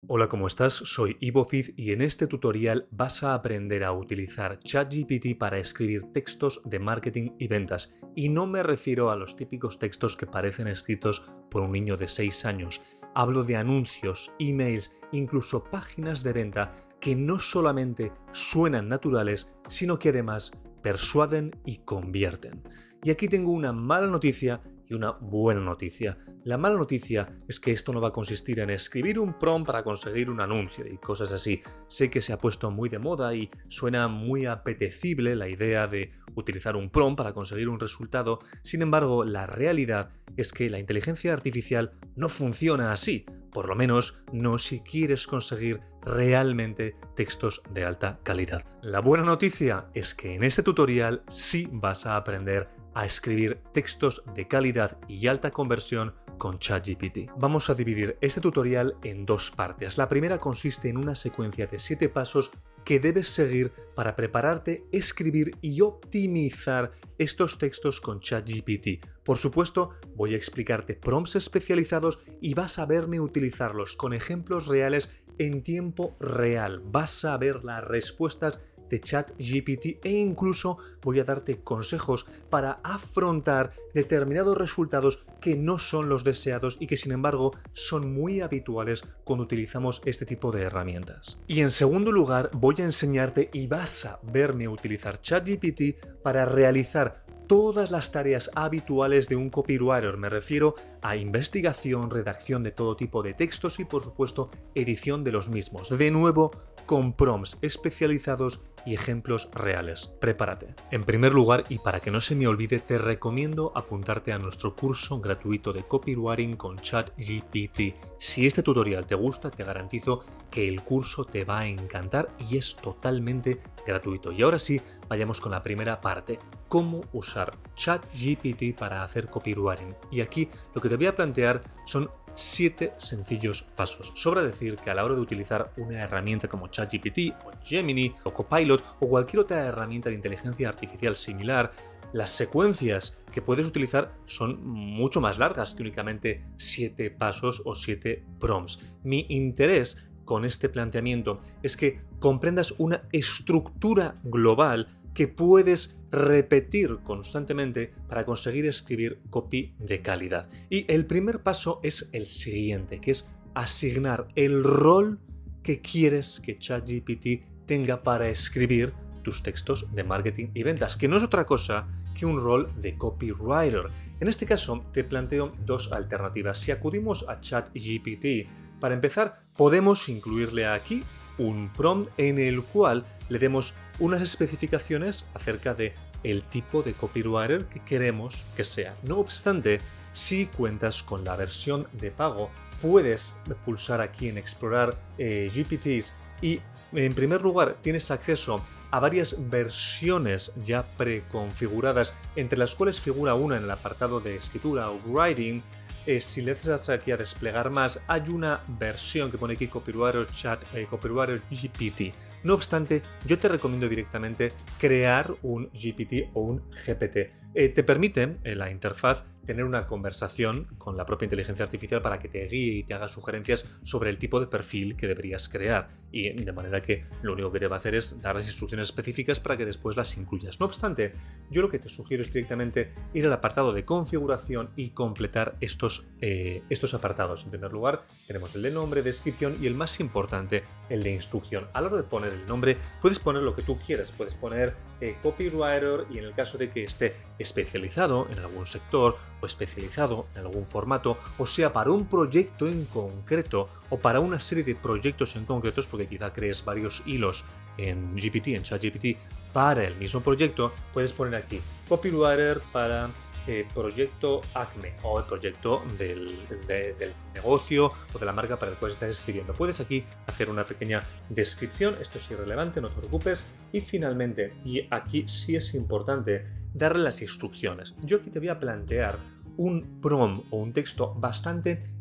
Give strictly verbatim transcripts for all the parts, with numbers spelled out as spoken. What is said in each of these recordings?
Hola, ¿cómo estás? Soy Ivo Fiz y en este tutorial vas a aprender a utilizar ChatGPT para escribir textos de marketing y ventas. Y no me refiero a los típicos textos que parecen escritos por un niño de seis años. Hablo de anuncios, emails, incluso páginas de venta que no solamente suenan naturales, sino que además persuaden y convierten. Y aquí tengo una mala noticia y una buena noticia. La mala noticia es que esto no va a consistir en escribir un prompt para conseguir un anuncio y cosas así. Sé que se ha puesto muy de moda y suena muy apetecible la idea de utilizar un prompt para conseguir un resultado. Sin embargo, la realidad es que la inteligencia artificial no funciona así. Por lo menos no si quieres conseguir realmente textos de alta calidad. La buena noticia es que en este tutorial sí vas a aprender a escribir textos de calidad y alta conversión con ChatGPT. Vamos a dividir este tutorial en dos partes. La primera consiste en una secuencia de siete pasos que debes seguir para prepararte, escribir y optimizar estos textos con ChatGPT. Por supuesto, voy a explicarte prompts especializados y vas a verme utilizarlos con ejemplos reales en tiempo real. Vas a ver las respuestas de ChatGPT e incluso voy a darte consejos para afrontar determinados resultados que no son los deseados y que sin embargo son muy habituales cuando utilizamos este tipo de herramientas. Y en segundo lugar voy a enseñarte y vas a verme utilizar ChatGPT para realizar todas las tareas habituales de un copywriter. Me refiero a investigación, redacción de todo tipo de textos y por supuesto edición de los mismos. De nuevo, con prompts especializados y ejemplos reales. Prepárate. En primer lugar, y para que no se me olvide, te recomiendo apuntarte a nuestro curso gratuito de copywriting con ChatGPT. Si este tutorial te gusta, te garantizo que el curso te va a encantar y es totalmente gratuito. Y ahora sí, vayamos con la primera parte. Cómo usar ChatGPT para hacer copywriting. Y aquí lo que te voy a plantear son siete sencillos pasos. Sobra decir que a la hora de utilizar una herramienta como ChatGPT o Gemini o Copilot o cualquier otra herramienta de inteligencia artificial similar, las secuencias que puedes utilizar son mucho más largas que únicamente siete pasos o siete prompts. Mi interés con este planteamiento es que comprendas una estructura global que puedes repetir constantemente para conseguir escribir copy de calidad. Y el primer paso es el siguiente, que es asignar el rol que quieres que ChatGPT tenga para escribir tus textos de marketing y ventas, que no es otra cosa que un rol de copywriter. En este caso te planteo dos alternativas. Si acudimos a ChatGPT, para empezar podemos incluirle aquí un prompt en el cual le demos unas especificaciones acerca de el tipo de copywriter que queremos que sea. No obstante, si cuentas con la versión de pago, puedes pulsar aquí en explorar eh, G P Ts y en primer lugar tienes acceso a varias versiones ya preconfiguradas, entre las cuales figura una en el apartado de escritura o writing. Eh, si le das aquí a desplegar más, hay una versión que pone aquí Copywriter Chat, eh, Copywriter G P T. No obstante, yo te recomiendo directamente crear un G P T o un G P T. Eh, te permite eh, la interfaz tener una conversación con la propia inteligencia artificial para que te guíe y te haga sugerencias sobre el tipo de perfil que deberías crear. Y de manera que lo único que te va a hacer es dar las instrucciones específicas para que después las incluyas. No obstante, yo lo que te sugiero es directamente ir al apartado de configuración y completar estos, eh, estos apartados. En primer lugar, tenemos el de nombre, descripción y el más importante, el de instrucción. A la hora de poner el nombre, puedes poner lo que tú quieras. Puedes poner eh, copywriter y en el caso de que esté especializado en algún sector o especializado en algún formato, o sea, para un proyecto en concreto o para una serie de proyectos en concretos, porque quizá crees varios hilos en G P T, en ChatGPT, para el mismo proyecto, puedes poner aquí copywriter para eh, proyecto Acme o el proyecto del, de, del negocio o de la marca para el cual estás escribiendo. Puedes aquí hacer una pequeña descripción, esto es irrelevante, no te preocupes. Y finalmente, y aquí sí es importante, darle las instrucciones. Yo aquí te voy a plantear un prompt o un texto bastante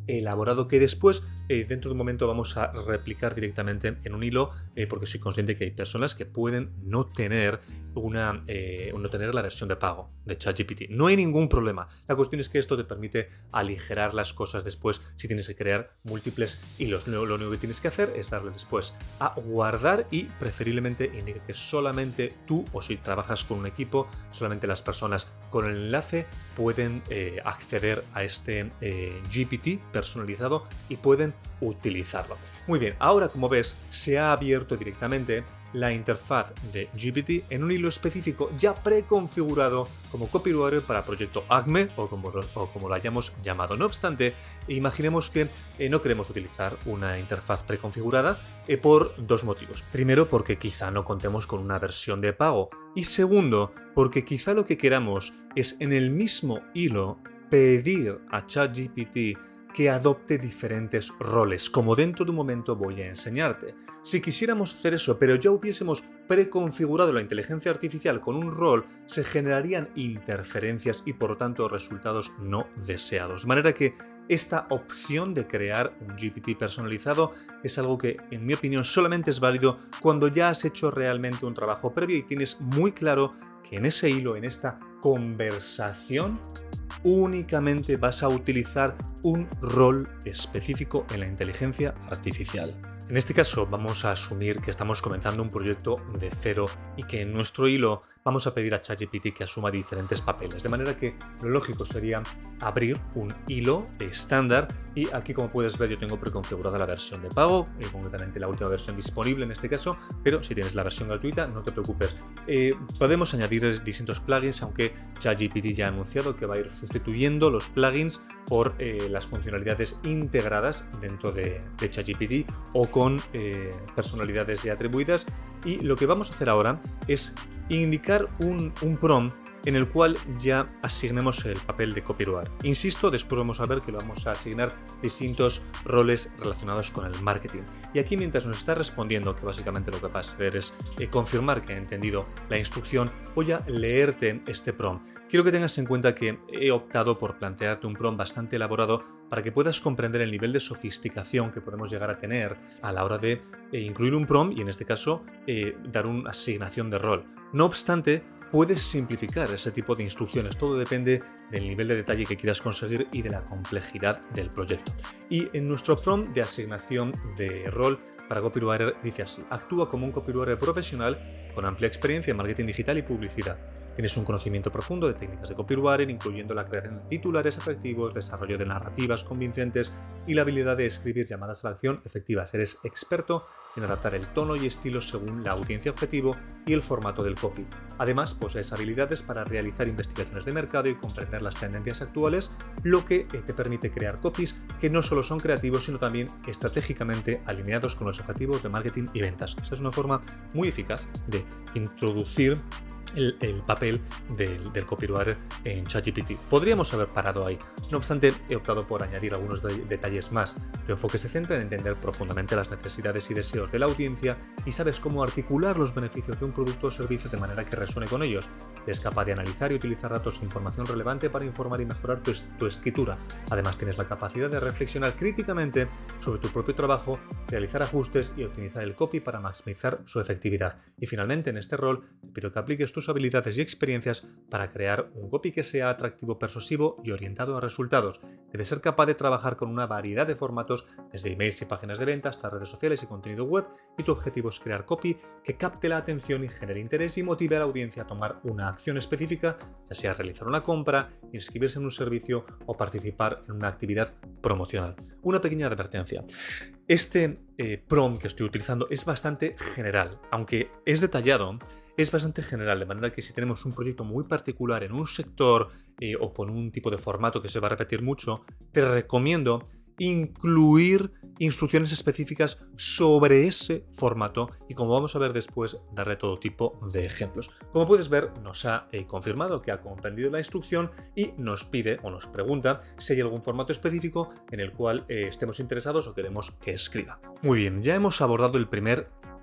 elaborado que después, eh, dentro de un momento, vamos a replicar directamente en un hilo, eh, porque soy consciente que hay personas que pueden no tener, una, eh, no tener la versión de pago de ChatGPT. No hay ningún problema. La cuestión es que esto te permite aligerar las cosas después si tienes que crear múltiples hilos. Lo, lo único que tienes que hacer es darle después a guardar y preferiblemente indica que solamente tú, o si trabajas con un equipo, solamente las personas con el enlace pueden eh, acceder a este eh, G P T personalizado y pueden utilizarlo. Muy bien, ahora como ves se ha abierto directamente la interfaz de G P T en un hilo específico ya preconfigurado como copywriter para proyecto ACME o como, o como lo hayamos llamado. No obstante, imaginemos que eh, no queremos utilizar una interfaz preconfigurada eh, por dos motivos. Primero, porque quizá no contemos con una versión de pago y segundo, porque quizá lo que queramos es en el mismo hilo pedir a ChatGPT que adopte diferentes roles, como dentro de un momento voy a enseñarte. Si quisiéramos hacer eso, pero ya hubiésemos preconfigurado la inteligencia artificial con un rol, se generarían interferencias y por lo tanto resultados no deseados. De manera que esta opción de crear un G P T personalizado es algo que, en mi opinión, solamente es válido cuando ya has hecho realmente un trabajo previo y tienes muy claro que en ese hilo, en esta conversación, únicamente vas a utilizar un rol específico en la inteligencia artificial. En este caso vamos a asumir que estamos comenzando un proyecto de cero y que en nuestro hilo vamos a pedir a ChatGPT que asuma diferentes papeles, de manera que lo lógico sería abrir un hilo estándar y aquí, como puedes ver, yo tengo preconfigurada la versión de pago, eh, concretamente la última versión disponible en este caso, pero si tienes la versión gratuita no te preocupes. Eh, podemos añadir distintos plugins, aunque ChatGPT ya ha anunciado que va a ir sustituyendo los plugins por eh, las funcionalidades integradas dentro de, de ChatGPT o con eh, personalidades ya atribuidas, y lo que vamos a hacer ahora es indicar un, un prompt en el cual ya asignemos el papel de copywriter. Insisto, después vamos a ver que le vamos a asignar distintos roles relacionados con el marketing. Y aquí, mientras nos está respondiendo, que básicamente lo que va a hacer es eh, confirmar que ha entendido la instrucción, voy a leerte este prompt. Quiero que tengas en cuenta que he optado por plantearte un prompt bastante elaborado para que puedas comprender el nivel de sofisticación que podemos llegar a tener a la hora de eh, incluir un prompt y, en este caso, eh, dar una asignación de rol. No obstante, puedes simplificar ese tipo de instrucciones. Todo depende del nivel de detalle que quieras conseguir y de la complejidad del proyecto. Y en nuestro prompt de asignación de rol para copywriter dice así: actúa como un copywriter profesional con amplia experiencia en marketing digital y publicidad. Tienes un conocimiento profundo de técnicas de copywriting, incluyendo la creación de titulares atractivos, desarrollo de narrativas convincentes y la habilidad de escribir llamadas a la acción efectivas. Eres experto en adaptar el tono y estilo según la audiencia objetivo y el formato del copy. Además, posees habilidades para realizar investigaciones de mercado y comprender las tendencias actuales, lo que te permite crear copies que no solo son creativos, sino también estratégicamente alineados con los objetivos de marketing y ventas. Esta es una forma muy eficaz de introducir El, el papel del, del copywriter en ChatGPT. Podríamos haber parado ahí. No obstante, he optado por añadir algunos de, detalles más. Tu enfoque se centra en entender profundamente las necesidades y deseos de la audiencia y sabes cómo articular los beneficios de un producto o servicio de manera que resuene con ellos. Eres capaz de analizar y utilizar datos e información relevante para informar y mejorar tu, tu escritura. Además, tienes la capacidad de reflexionar críticamente sobre tu propio trabajo, realizar ajustes y optimizar el copy para maximizar su efectividad. Y finalmente, en este rol, te pido que apliques tus habilidades y experiencias para crear un copy que sea atractivo, persuasivo y orientado a resultados. Debes ser capaz de trabajar con una variedad de formatos, desde emails y páginas de venta hasta redes sociales y contenido web, y tu objetivo es crear copy que capte la atención y genere interés y motive a la audiencia a tomar una acción específica, ya sea realizar una compra, inscribirse en un servicio o participar en una actividad promocional. Una pequeña advertencia. Este eh, prompt que estoy utilizando es bastante general, aunque es detallado. Es bastante general, de manera que si tenemos un proyecto muy particular en un sector eh, o con un tipo de formato que se va a repetir mucho, te recomiendo incluir instrucciones específicas sobre ese formato y, como vamos a ver después, darle todo tipo de ejemplos. Como puedes ver, nos ha eh, confirmado que ha comprendido la instrucción y nos pide o nos pregunta si hay algún formato específico en el cual eh, estemos interesados o queremos que escriba. Muy bien, ya hemos abordado el primer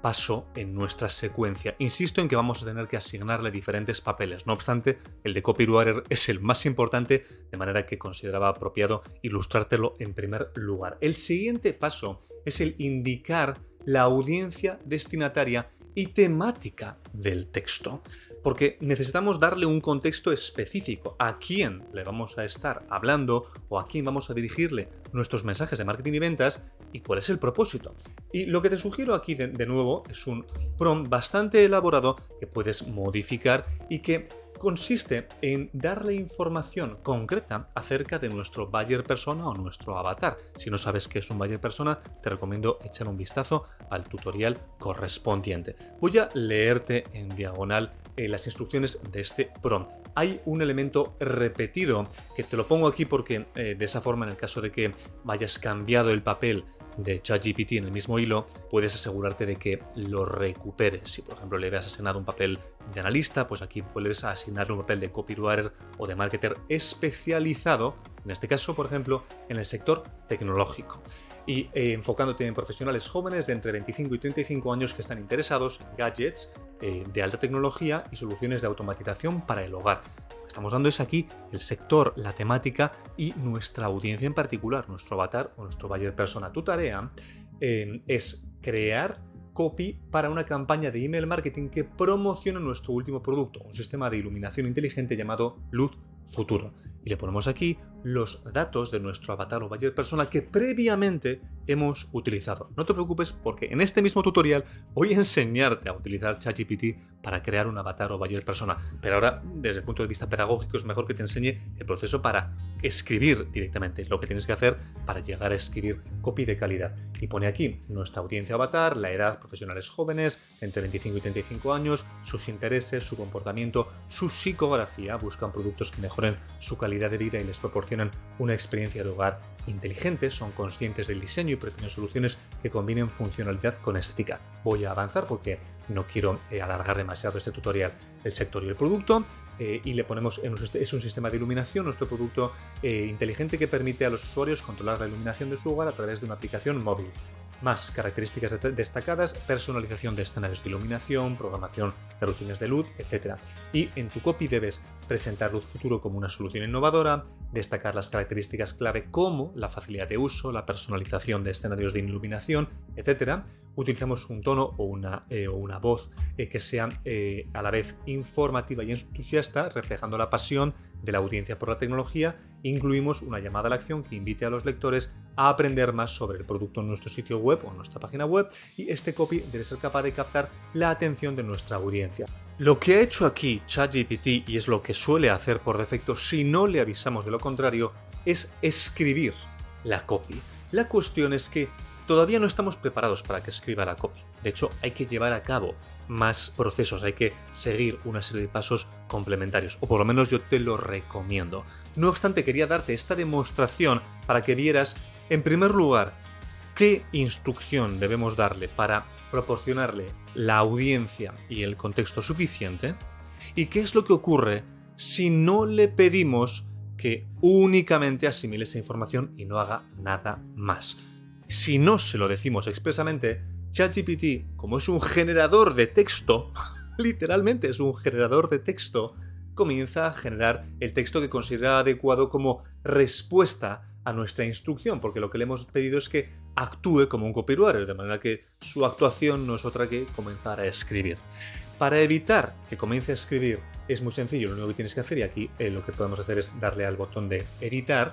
paso en nuestra secuencia. Insisto en que vamos a tener que asignarle diferentes papeles. No obstante, el de copywriter es el más importante, de manera que consideraba apropiado ilustrártelo en primer lugar. El siguiente paso es el indicar la audiencia destinataria y temática del texto, porque necesitamos darle un contexto específico a quién le vamos a estar hablando o a quién vamos a dirigirle nuestros mensajes de marketing y ventas y cuál es el propósito. Y lo que te sugiero aquí de, de nuevo es un prompt bastante elaborado que puedes modificar y que consiste en darle información concreta acerca de nuestro buyer persona o nuestro avatar. Si no sabes qué es un buyer persona, te recomiendo echar un vistazo al tutorial correspondiente. Voy a leerte en diagonal eh, las instrucciones de este prompt. Hay un elemento repetido que te lo pongo aquí porque eh, de esa forma, en el caso de que vayas cambiado el papel de ChatGPT en el mismo hilo, puedes asegurarte de que lo recuperes. Si, por ejemplo, le habías asignado un papel de analista, pues aquí puedes asignarle un papel de copywriter o de marketer especializado, en este caso, por ejemplo, en el sector tecnológico. Y eh, enfocándote en profesionales jóvenes de entre veinticinco y treinta y cinco años que están interesados en gadgets eh, de alta tecnología y soluciones de automatización para el hogar. Lo que estamos dando es aquí el sector, la temática y nuestra audiencia en particular, nuestro avatar o nuestro buyer persona. Tu tarea eh, es crear copy para una campaña de email marketing que promociona nuestro último producto, un sistema de iluminación inteligente llamado Luz Futuro. Y le ponemos aquí los datos de nuestro avatar o buyer persona que previamente hemos utilizado. No te preocupes porque en este mismo tutorial voy a enseñarte a utilizar ChatGPT para crear un avatar o buyer persona. Pero ahora, desde el punto de vista pedagógico, es mejor que te enseñe el proceso para escribir directamente, lo que tienes que hacer para llegar a escribir copy de calidad. Y pone aquí nuestra audiencia avatar, la edad, profesionales jóvenes, entre veinticinco y treinta y cinco años, sus intereses, su comportamiento, su psicografía, buscan productos que mejoren su calidad de vida y les proporcionan una experiencia de hogar inteligente, son conscientes del diseño y prefieren soluciones que combinen funcionalidad con estética. Voy a avanzar porque no quiero eh, alargar demasiado este tutorial. El sector y el producto, eh, y le ponemos, en un, es un sistema de iluminación, nuestro producto eh, inteligente que permite a los usuarios controlar la iluminación de su hogar a través de una aplicación móvil. Más características destacadas, personalización de escenarios de iluminación, programación de rutinas de luz, etcétera. Y en tu copy debes presentar Luz Futuro como una solución innovadora, destacar las características clave como la facilidad de uso, la personalización de escenarios de iluminación, etcétera. Utilizamos un tono o una, eh, o una voz eh, que sea eh, a la vez informativa y entusiasta, reflejando la pasión de la audiencia por la tecnología. Incluimos una llamada a la acción que invite a los lectores a aprender más sobre el producto en nuestro sitio web o en nuestra página web, y este copy debe ser capaz de captar la atención de nuestra audiencia. Lo que ha hecho aquí ChatGPT, y es lo que suele hacer por defecto si no le avisamos de lo contrario, es escribir la copy. La cuestión es que todavía no estamos preparados para que escriba la copy. De hecho, hay que llevar a cabo más procesos, hay que seguir una serie de pasos complementarios, o por lo menos yo te lo recomiendo. No obstante, quería darte esta demostración para que vieras, en primer lugar, qué instrucción debemos darle para proporcionarle la audiencia y el contexto suficiente, y qué es lo que ocurre si no le pedimos que únicamente asimile esa información y no haga nada más. Si no se lo decimos expresamente, ChatGPT, como es un generador de texto, literalmente es un generador de texto, comienza a generar el texto que considera adecuado como respuesta a nuestra instrucción, porque lo que le hemos pedido es que actúe como un copywriter, de manera que su actuación no es otra que comenzar a escribir. Para evitar que comience a escribir es muy sencillo, lo único que tienes que hacer, y aquí eh, lo que podemos hacer es darle al botón de editar,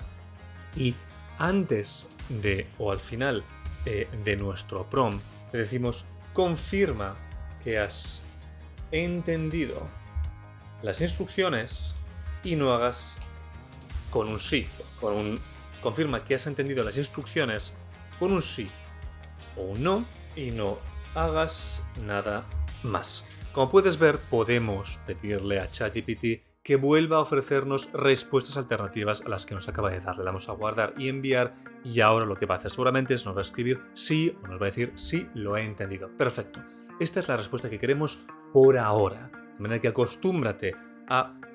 y antes de o al final eh, de nuestro prompt le decimos confirma que has entendido las instrucciones y no hagas con un sí, con un confirma que has entendido las instrucciones con un sí o un no y no hagas nada más. Como puedes ver, podemos pedirle a ChatGPT que vuelva a ofrecernos respuestas alternativas a las que nos acaba de dar. Le damos a guardar y enviar, y ahora lo que va a hacer seguramente es nos va a escribir sí o nos va a decir sí, lo he entendido. Perfecto. Esta es la respuesta que queremos por ahora. De manera que acostúmbrate a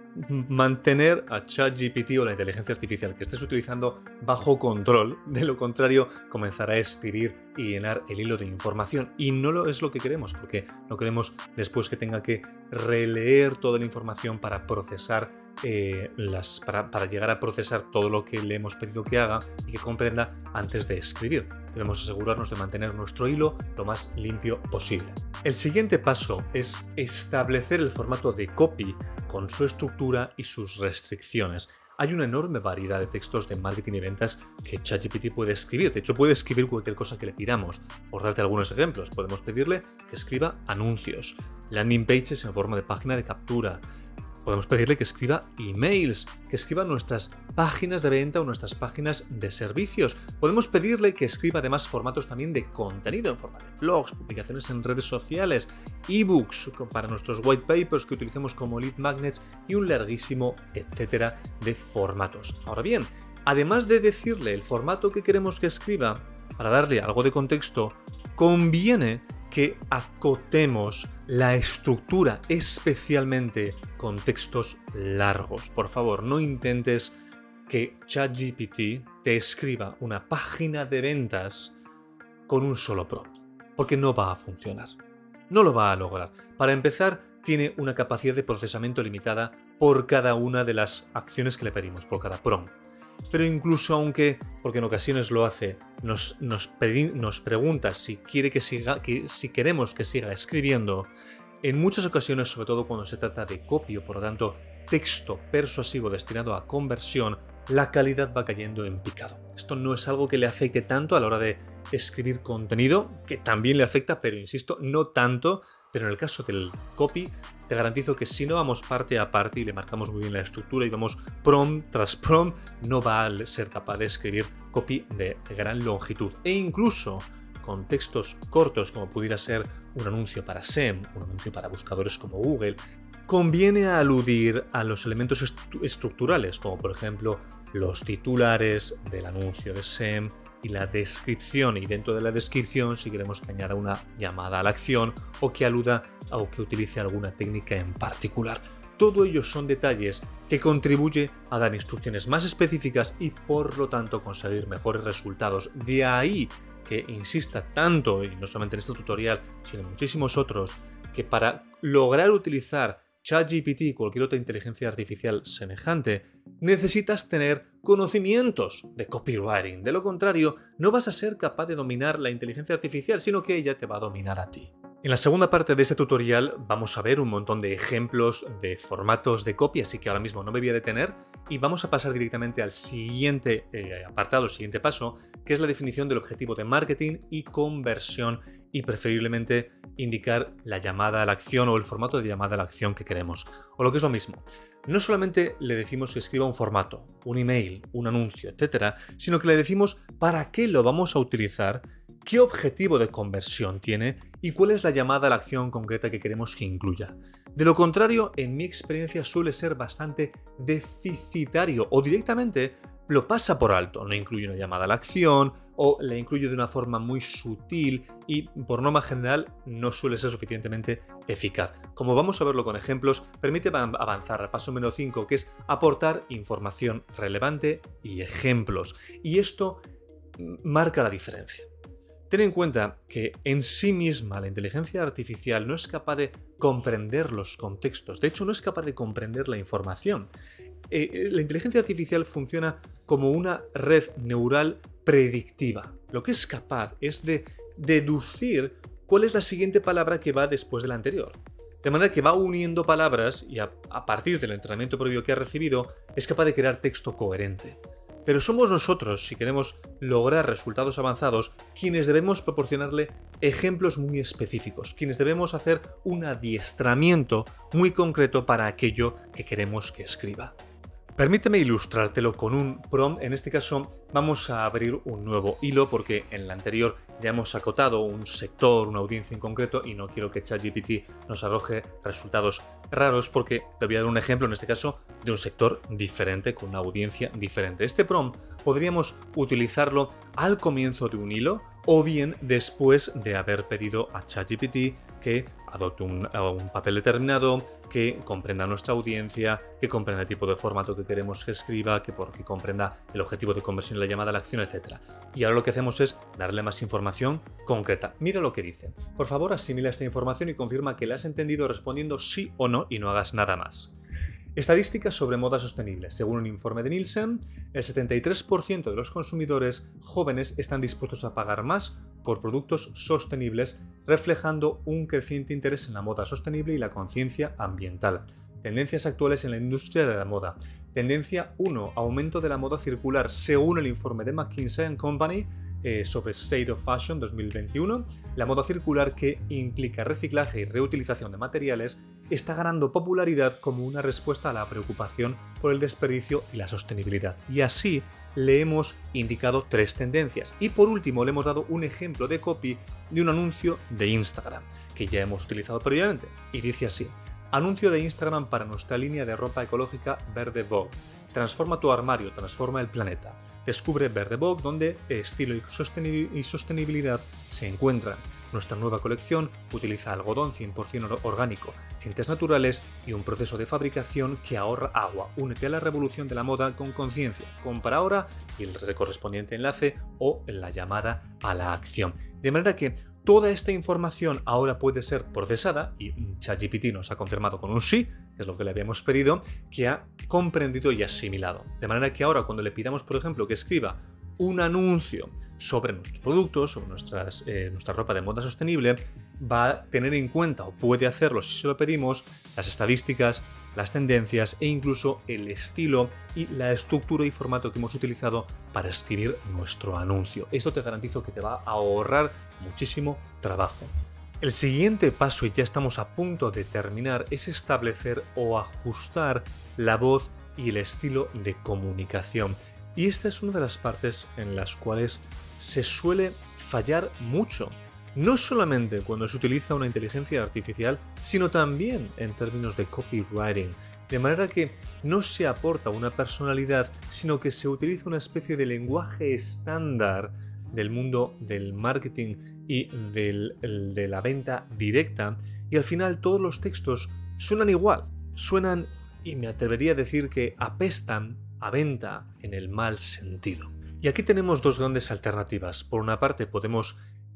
mantener a ChatGPT o la inteligencia artificial que estés utilizando bajo control. De lo contrario, comenzará a escribir y llenar el hilo de información. Y no lo es lo que queremos, porque no queremos después que tenga que releer toda la información para procesar eh, las, para, para llegar a procesar todo lo que le hemos pedido que haga y que comprenda antes de escribir. Debemos asegurarnos de mantener nuestro hilo lo más limpio posible. El siguiente paso es establecer el formato de copy con su estructura y sus restricciones. Hay una enorme variedad de textos de marketing y ventas que ChatGPT puede escribir. De hecho, puede escribir cualquier cosa que le pidamos. Por darte algunos ejemplos, podemos pedirle que escriba anuncios, landing pages en forma de página de captura. Podemos pedirle que escriba emails, que escriba nuestras páginas de venta o nuestras páginas de servicios. Podemos pedirle que escriba además formatos también de contenido en forma de blogs, publicaciones en redes sociales, ebooks para nuestros white papers que utilicemos como lead magnets y un larguísimo etcétera de formatos. Ahora bien, además de decirle el formato que queremos que escriba, para darle algo de contexto, conviene que acotemos la estructura, especialmente con textos largos. Por favor, no intentes que ChatGPT te escriba una página de ventas con un solo prompt, porque no va a funcionar. No lo va a lograr. Para empezar, tiene una capacidad de procesamiento limitada por cada una de las acciones que le pedimos, por cada prompt. Pero incluso aunque, porque en ocasiones lo hace, nos, nos, nos pregunta si, quiere que siga, que, si queremos que siga escribiendo, en muchas ocasiones, sobre todo cuando se trata de copy, por lo tanto, texto persuasivo destinado a conversión, la calidad va cayendo en picado. Esto no es algo que le afecte tanto a la hora de escribir contenido, que también le afecta, pero insisto, no tanto. Pero en el caso del copy, te garantizo que si no vamos parte a parte y le marcamos muy bien la estructura y vamos prompt tras prompt, no va a ser capaz de escribir copy de gran longitud. E incluso con textos cortos, como pudiera ser un anuncio para S E M, un anuncio para buscadores como Google, conviene aludir a los elementos est- estructurales, como por ejemplo los titulares del anuncio de S E M y la descripción, y dentro de la descripción si queremos que añada una llamada a la acción o que aluda o que utilice alguna técnica en particular. Todo ello son detalles que contribuyen a dar instrucciones más específicas y por lo tanto conseguir mejores resultados. De ahí que insista tanto, y no solamente en este tutorial, sino en muchísimos otros, que para lograr utilizar ChatGPT y cualquier otra inteligencia artificial semejante, necesitas tener conocimientos de copywriting. De lo contrario, no vas a ser capaz de dominar la inteligencia artificial, sino que ella te va a dominar a ti. En la segunda parte de este tutorial vamos a ver un montón de ejemplos de formatos de copy, así que ahora mismo no me voy a detener y vamos a pasar directamente al siguiente eh, apartado, el siguiente paso, que es la definición del objetivo de marketing y conversión y preferiblemente indicar la llamada a la acción o el formato de llamada a la acción que queremos. O lo que es lo mismo, no solamente le decimos que escriba un formato, un email, un anuncio, etcétera, sino que le decimos para qué lo vamos a utilizar, qué objetivo de conversión tiene y cuál es la llamada a la acción concreta que queremos que incluya. De lo contrario, en mi experiencia suele ser bastante deficitario o directamente lo pasa por alto, no incluye una llamada a la acción o la incluye de una forma muy sutil y por norma general no suele ser suficientemente eficaz. Como vamos a verlo con ejemplos, permite avanzar al paso número cinco, que es aportar información relevante y ejemplos. Y esto marca la diferencia. Ten en cuenta que en sí misma la inteligencia artificial no es capaz de comprender los contextos, de hecho no es capaz de comprender la información. Eh, la inteligencia artificial funciona como una red neural predictiva. Lo que es capaz es de deducir cuál es la siguiente palabra que va después de la anterior. De manera que va uniendo palabras y a, a partir del entrenamiento previo que ha recibido es capaz de crear texto coherente. Pero somos nosotros, si queremos lograr resultados avanzados, quienes debemos proporcionarle ejemplos muy específicos, quienes debemos hacer un adiestramiento muy concreto para aquello que queremos que escriba. Permíteme ilustrártelo con un prompt. En este caso vamos a abrir un nuevo hilo porque en el anterior ya hemos acotado un sector, una audiencia en concreto y no quiero que ChatGPT nos arroje resultados raros porque te voy a dar un ejemplo en este caso de un sector diferente con una audiencia diferente. Este prompt podríamos utilizarlo al comienzo de un hilo o bien después de haber pedido a ChatGPT que adopte un, un papel determinado, que comprenda nuestra audiencia, que comprenda el tipo de formato que queremos que escriba, que, por, que comprenda el objetivo de conversión, la llamada a la acción, etcétera. Y ahora lo que hacemos es darle más información concreta. Mira lo que dice. Por favor, asimila esta información y confirma que la has entendido respondiendo sí o no y no hagas nada más. Estadísticas sobre moda sostenible. Según un informe de Nielsen, el setenta y tres por ciento de los consumidores jóvenes están dispuestos a pagar más por productos sostenibles, reflejando un creciente interés en la moda sostenible y la conciencia ambiental. Tendencias actuales en la industria de la moda. Tendencia uno. Aumento de la moda circular. Según el informe de McKinsey and Company eh, sobre State of Fashion dos mil veintiuno, la moda circular, que implica reciclaje y reutilización de materiales, está ganando popularidad como una respuesta a la preocupación por el desperdicio y la sostenibilidad. Y así le hemos indicado tres tendencias. Y por último le hemos dado un ejemplo de copy de un anuncio de Instagram, que ya hemos utilizado previamente. Y dice así: anuncio de Instagram para nuestra línea de ropa ecológica Verde Vogue. Transforma tu armario, transforma el planeta. Descubre Verde Vogue, donde estilo y sostenibilidad se encuentran. Nuestra nueva colección utiliza algodón cien por ciento orgánico, tintes naturales y un proceso de fabricación que ahorra agua. Únete a la revolución de la moda con conciencia. Compra ahora y el correspondiente enlace o la llamada a la acción. De manera que toda esta información ahora puede ser procesada y ChatGPT nos ha confirmado con un sí, que es lo que le habíamos pedido, que ha comprendido y asimilado. De manera que ahora cuando le pidamos, por ejemplo, que escriba un anuncio sobre nuestros productos, sobre nuestras, eh, nuestra ropa de moda sostenible, va a tener en cuenta, o puede hacerlo si se lo pedimos, las estadísticas, las tendencias e incluso el estilo y la estructura y formato que hemos utilizado para escribir nuestro anuncio. Esto te garantizo que te va a ahorrar muchísimo trabajo. El siguiente paso, y ya estamos a punto de terminar, es establecer o ajustar la voz y el estilo de comunicación. Y esta es una de las partes en las cuales se suele fallar mucho. No solamente cuando se utiliza una inteligencia artificial, sino también en términos de copywriting. De manera que no se aporta una personalidad, sino que se utiliza una especie de lenguaje estándar del mundo del marketing y del, el, de la venta directa, y al final todos los textos suenan igual, suenan, y me atrevería a decir que apestan a venta en el mal sentido. Y aquí tenemos dos grandes alternativas. Por una parte podemos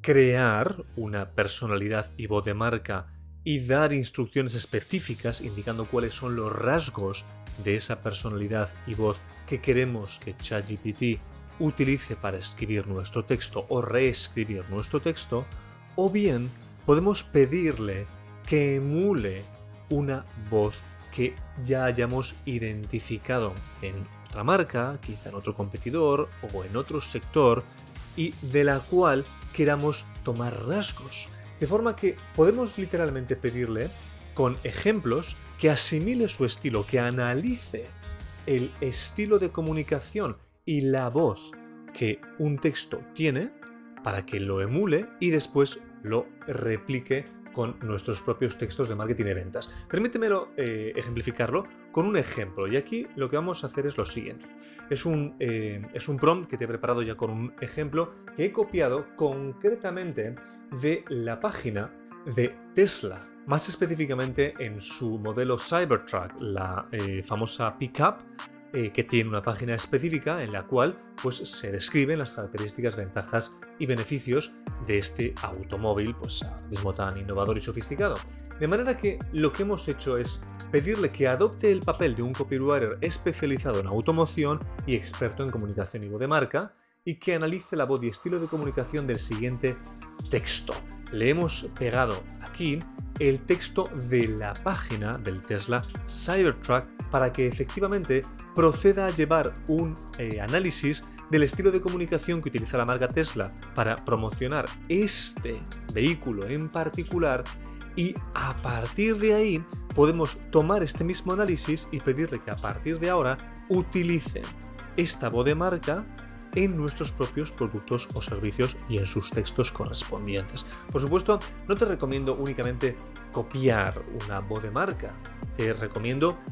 crear una personalidad y voz de marca y dar instrucciones específicas indicando cuáles son los rasgos de esa personalidad y voz que queremos que ChatGPT utilice para escribir nuestro texto o reescribir nuestro texto, o bien podemos pedirle que emule una voz que ya hayamos identificado en otra marca, quizá en otro competidor o en otro sector, y de la cual queramos tomar rasgos. De forma que podemos literalmente pedirle con ejemplos que asimile su estilo, que analice el estilo de comunicación y la voz que un texto tiene para que lo emule y después lo replique con nuestros propios textos de marketing y ventas. Permítemelo eh, ejemplificarlo con un ejemplo, y aquí lo que vamos a hacer es lo siguiente. Es un, eh, es un prompt que te he preparado ya con un ejemplo que he copiado concretamente de la página de Tesla, más específicamente en su modelo Cybertruck, la eh, famosa pickup, Eh, que tiene una página específica en la cual pues, se describen las características, ventajas y beneficios de este automóvil, pues ahora mismo tan innovador y sofisticado. De manera que lo que hemos hecho es pedirle que adopte el papel de un copywriter especializado en automoción y experto en comunicación y voz de marca, y que analice la voz y estilo de comunicación del siguiente texto. Le hemos pegado aquí el texto de la página del Tesla Cybertruck para que efectivamente proceda a llevar un eh, análisis del estilo de comunicación que utiliza la marca Tesla para promocionar este vehículo en particular, y a partir de ahí podemos tomar este mismo análisis y pedirle que a partir de ahora utilicen esta voz de marca en nuestros propios productos o servicios y en sus textos correspondientes. Por supuesto, no te recomiendo únicamente copiar una voz de marca, te recomiendo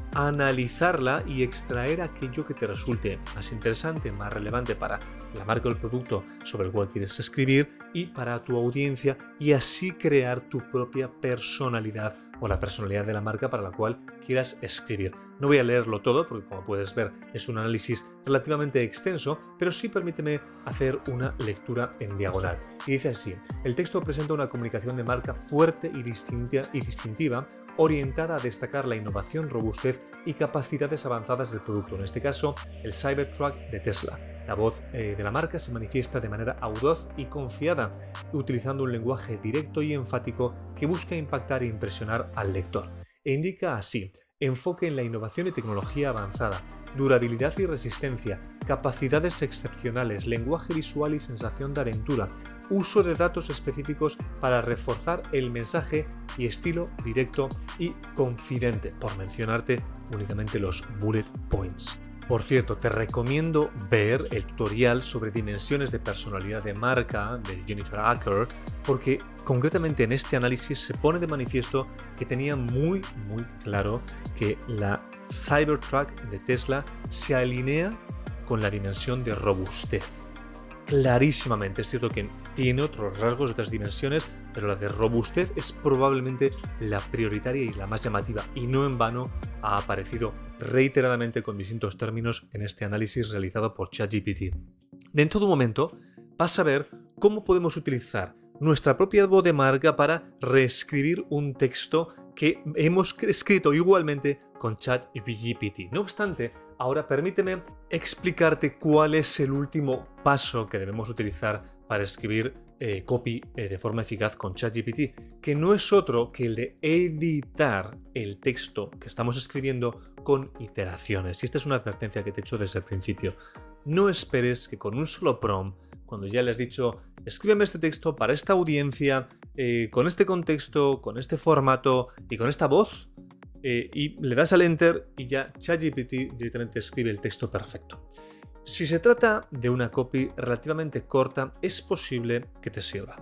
analizarla y extraer aquello que te resulte más interesante, más relevante para la marca o el producto sobre el cual quieres escribir y para tu audiencia, y así crear tu propia personalidad o la personalidad de la marca para la cual quieras escribir. No voy a leerlo todo porque, como puedes ver, es un análisis relativamente extenso, pero sí permíteme hacer una lectura en diagonal. Y dice así: el texto presenta una comunicación de marca fuerte y distintiva, y distintiva orientada a destacar la innovación, robustez y capacidades avanzadas del producto, en este caso el Cybertruck de Tesla. La voz eh, de la marca se manifiesta de manera audaz y confiada, utilizando un lenguaje directo y enfático que busca impactar e impresionar al lector. E indica así: enfoque en la innovación y tecnología avanzada, durabilidad y resistencia, capacidades excepcionales, lenguaje visual y sensación de aventura, uso de datos específicos para reforzar el mensaje y estilo directo y confidente, por mencionarte únicamente los bullet points. Por cierto, te recomiendo ver el tutorial sobre dimensiones de personalidad de marca de Jennifer Acker, porque concretamente en este análisis se pone de manifiesto que tenía muy muy claro que la Cybertruck de Tesla se alinea con la dimensión de robustez. Clarísimamente, es cierto que tiene otros rasgos, otras dimensiones, pero la de robustez es probablemente la prioritaria y la más llamativa, y no en vano ha aparecido reiteradamente con distintos términos en este análisis realizado por ChatGPT. En todo momento vas a ver cómo podemos utilizar nuestra propia voz de marca para reescribir un texto que hemos escrito igualmente con ChatGPT. No obstante, ahora permíteme explicarte cuál es el último paso que debemos utilizar para escribir eh, copy eh, de forma eficaz con ChatGPT, que no es otro que el de editar el texto que estamos escribiendo con iteraciones. Y esta es una advertencia que te he hecho desde el principio. No esperes que con un solo prompt, cuando ya le has dicho escríbeme este texto para esta audiencia, eh, con este contexto, con este formato y con esta voz, Eh, y le das al enter y ya ChatGPT directamente escribe el texto perfecto. Si se trata de una copy relativamente corta, es posible que te sirva.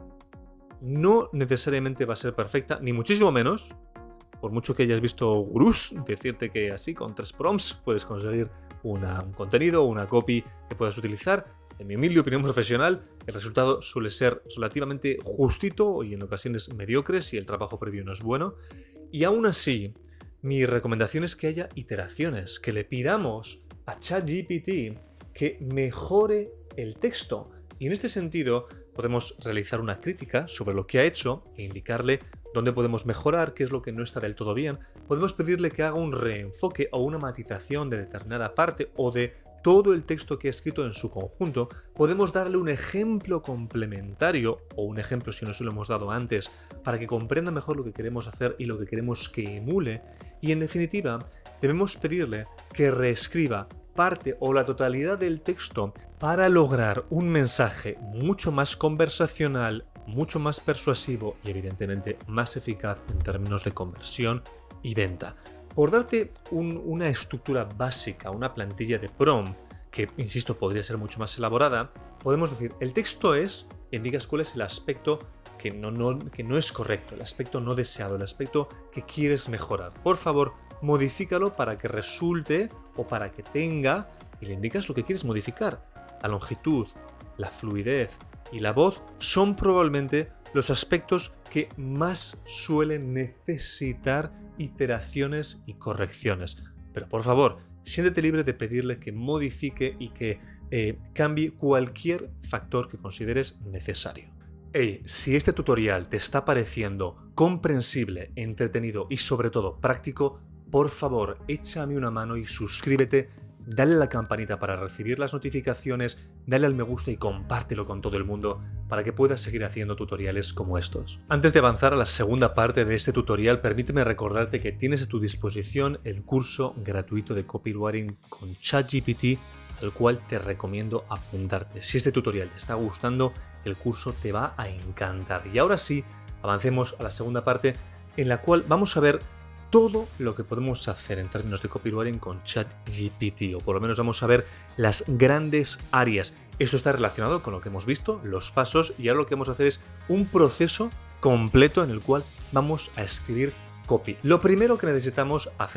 No necesariamente va a ser perfecta, ni muchísimo menos, por mucho que hayas visto gurús decirte que así con tres prompts puedes conseguir una, un contenido o una copy que puedas utilizar. En mi humilde opinión profesional, el resultado suele ser relativamente justito y en ocasiones mediocre si el trabajo previo no es bueno. Y aún así, mi recomendación es que haya iteraciones, que le pidamos a ChatGPT que mejore el texto. Y en este sentido podemos realizar una crítica sobre lo que ha hecho e indicarle dónde podemos mejorar, qué es lo que no está del todo bien. Podemos pedirle que haga un reenfoque o una matización de determinada parte o de todo el texto que ha escrito en su conjunto. Podemos darle un ejemplo complementario o un ejemplo si no se lo hemos dado antes para que comprenda mejor lo que queremos hacer y lo que queremos que emule. Y en definitiva, debemos pedirle que reescriba parte o la totalidad del texto para lograr un mensaje mucho más conversacional, mucho más persuasivo y evidentemente más eficaz en términos de conversión y venta. Por darte un, una estructura básica, una plantilla de prompt, que insisto podría ser mucho más elaborada, podemos decir el texto es, indicas cuál es el aspecto que no, no, que no es correcto, el aspecto no deseado, el aspecto que quieres mejorar. Por favor, modifícalo para que resulte o para que tenga, y le indicas lo que quieres modificar. La longitud, la fluidez y la voz son probablemente los aspectos que más suelen necesitar iteraciones y correcciones. Pero por favor, siéntete libre de pedirle que modifique y que eh, cambie cualquier factor que consideres necesario. Hey, si este tutorial te está pareciendo comprensible, entretenido y sobre todo práctico, por favor, échame una mano y suscríbete, dale a la campanita para recibir las notificaciones, dale al me gusta y compártelo con todo el mundo para que puedas seguir haciendo tutoriales como estos. Antes de avanzar a la segunda parte de este tutorial, permíteme recordarte que tienes a tu disposición el curso gratuito de copywriting con ChatGPT, al cual te recomiendo apuntarte. Si este tutorial te está gustando, el curso te va a encantar. Y ahora sí, avancemos a la segunda parte en la cual vamos a ver todo lo que podemos hacer en términos de copywriting con ChatGPT, o por lo menos vamos a ver las grandes áreas. Esto está relacionado con lo que hemos visto, los pasos, y ahora lo que vamos a hacer es un proceso completo en el cual vamos a escribir copy. Lo primero que necesitamos hacer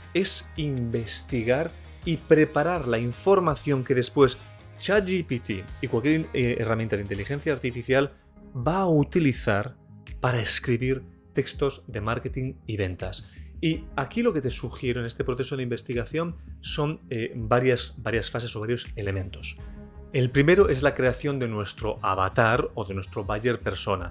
es investigar y preparar la información que después ChatGPT y cualquier eh, herramienta de inteligencia artificial va a utilizar para escribir textos de marketing y ventas. Y aquí lo que te sugiero en este proceso de investigación son eh, varias, varias fases o varios elementos. El primero es la creación de nuestro avatar o de nuestro buyer persona,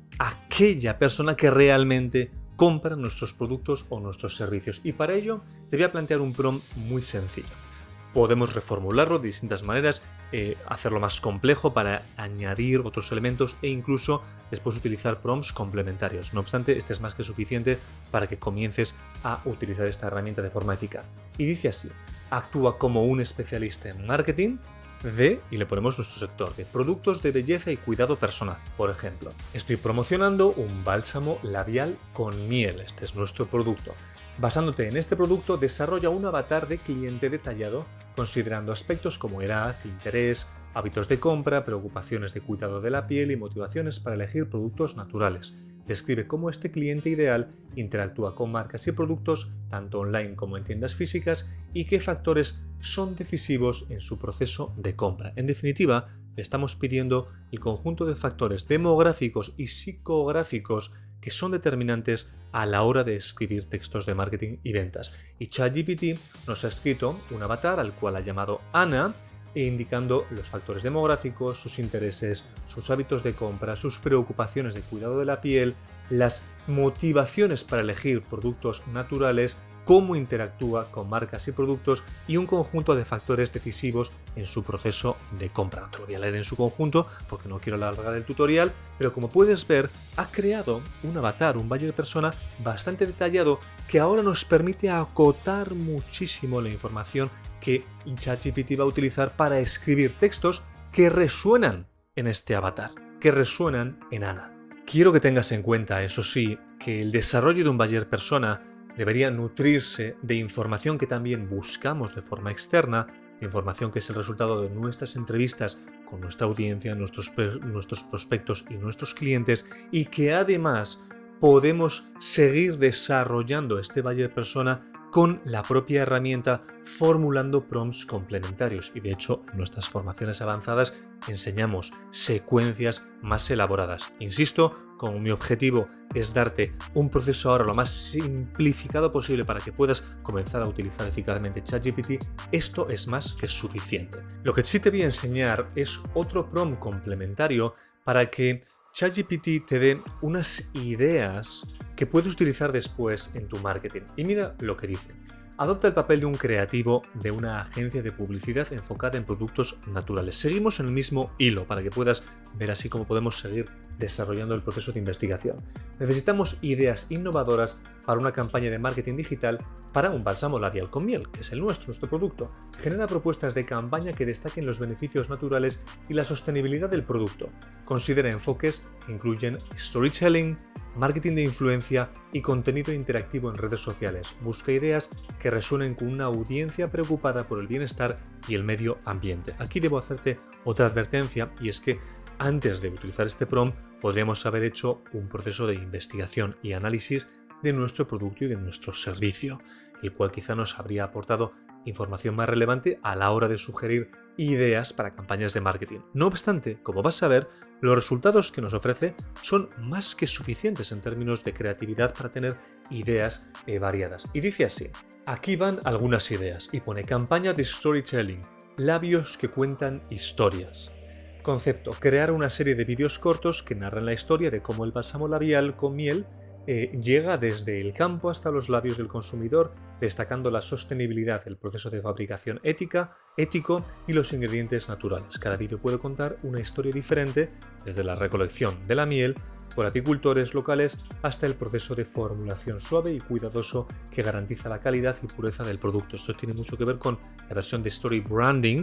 aquella persona que realmente compra nuestros productos o nuestros servicios. Y para ello te voy a plantear un prompt muy sencillo. Podemos reformularlo de distintas maneras, eh, hacerlo más complejo para añadir otros elementos e incluso después utilizar prompts complementarios. No obstante, este es más que suficiente para que comiences a utilizar esta herramienta de forma eficaz. Y dice así: actúa como un especialista en marketing de, y le ponemos nuestro sector, de productos de belleza y cuidado personal. Por ejemplo, estoy promocionando un bálsamo labial con miel. Este es nuestro producto. Basándote en este producto, desarrolla un avatar de cliente detallado considerando aspectos como edad, interés, hábitos de compra, preocupaciones de cuidado de la piel y motivaciones para elegir productos naturales. Describe cómo este cliente ideal interactúa con marcas y productos, tanto online como en tiendas físicas, y qué factores son decisivos en su proceso de compra. En definitiva, le estamos pidiendo el conjunto de factores demográficos y psicográficos que son determinantes a la hora de escribir textos de marketing y ventas. Y ChatGPT nos ha escrito un avatar al cual ha llamado Ana, e indicando los factores demográficos, sus intereses, sus hábitos de compra, sus preocupaciones de cuidado de la piel, las motivaciones para elegir productos naturales, cómo interactúa con marcas y productos y un conjunto de factores decisivos en su proceso de compra. No te lo voy a leer en su conjunto porque no quiero alargar el tutorial, pero como puedes ver, ha creado un avatar, un buyer persona bastante detallado que ahora nos permite acotar muchísimo la información que ChatGPT va a utilizar para escribir textos que resuenan en este avatar, que resuenan en Ana. Quiero que tengas en cuenta, eso sí, que el desarrollo de un buyer persona debería nutrirse de información que también buscamos de forma externa, de información que es el resultado de nuestras entrevistas con nuestra audiencia, nuestros, nuestros prospectos y nuestros clientes, y que además podemos seguir desarrollando este buyer persona con la propia herramienta formulando prompts complementarios. Y de hecho, en nuestras formaciones avanzadas enseñamos secuencias más elaboradas. Insisto, como mi objetivo es darte un proceso ahora lo más simplificado posible para que puedas comenzar a utilizar eficazmente ChatGPT, esto es más que suficiente. Lo que sí te voy a enseñar es otro prompt complementario para que ChatGPT te dé unas ideas que puedes utilizar después en tu marketing. Y mira lo que dice. Adopta el papel de un creativo de una agencia de publicidad enfocada en productos naturales. Seguimos en el mismo hilo para que puedas ver así cómo podemos seguir desarrollando el proceso de investigación. Necesitamos ideas innovadoras para una campaña de marketing digital para un bálsamo labial con miel, que es el nuestro, nuestro producto. Genera propuestas de campaña que destaquen los beneficios naturales y la sostenibilidad del producto. Considera enfoques que incluyen storytelling, marketing de influencia y contenido interactivo en redes sociales. Busca ideas que resuenen con una audiencia preocupada por el bienestar y el medio ambiente. Aquí debo hacerte otra advertencia, y es que antes de utilizar este prompt podríamos haber hecho un proceso de investigación y análisis de nuestro producto y de nuestro servicio, el cual quizá nos habría aportado información más relevante a la hora de sugerir ideas para campañas de marketing. No obstante, como vas a ver, los resultados que nos ofrece son más que suficientes en términos de creatividad para tener ideas eh, variadas. Y dice así: aquí van algunas ideas, y pone campaña de storytelling, labios que cuentan historias. Concepto: crear una serie de vídeos cortos que narran la historia de cómo el bálsamo labial con miel Eh, llega desde el campo hasta los labios del consumidor, destacando la sostenibilidad, el proceso de fabricación ética, ético y los ingredientes naturales. Cada vídeo puede contar una historia diferente, desde la recolección de la miel por apicultores locales hasta el proceso de formulación suave y cuidadoso que garantiza la calidad y pureza del producto. Esto tiene mucho que ver con la versión de Story Branding,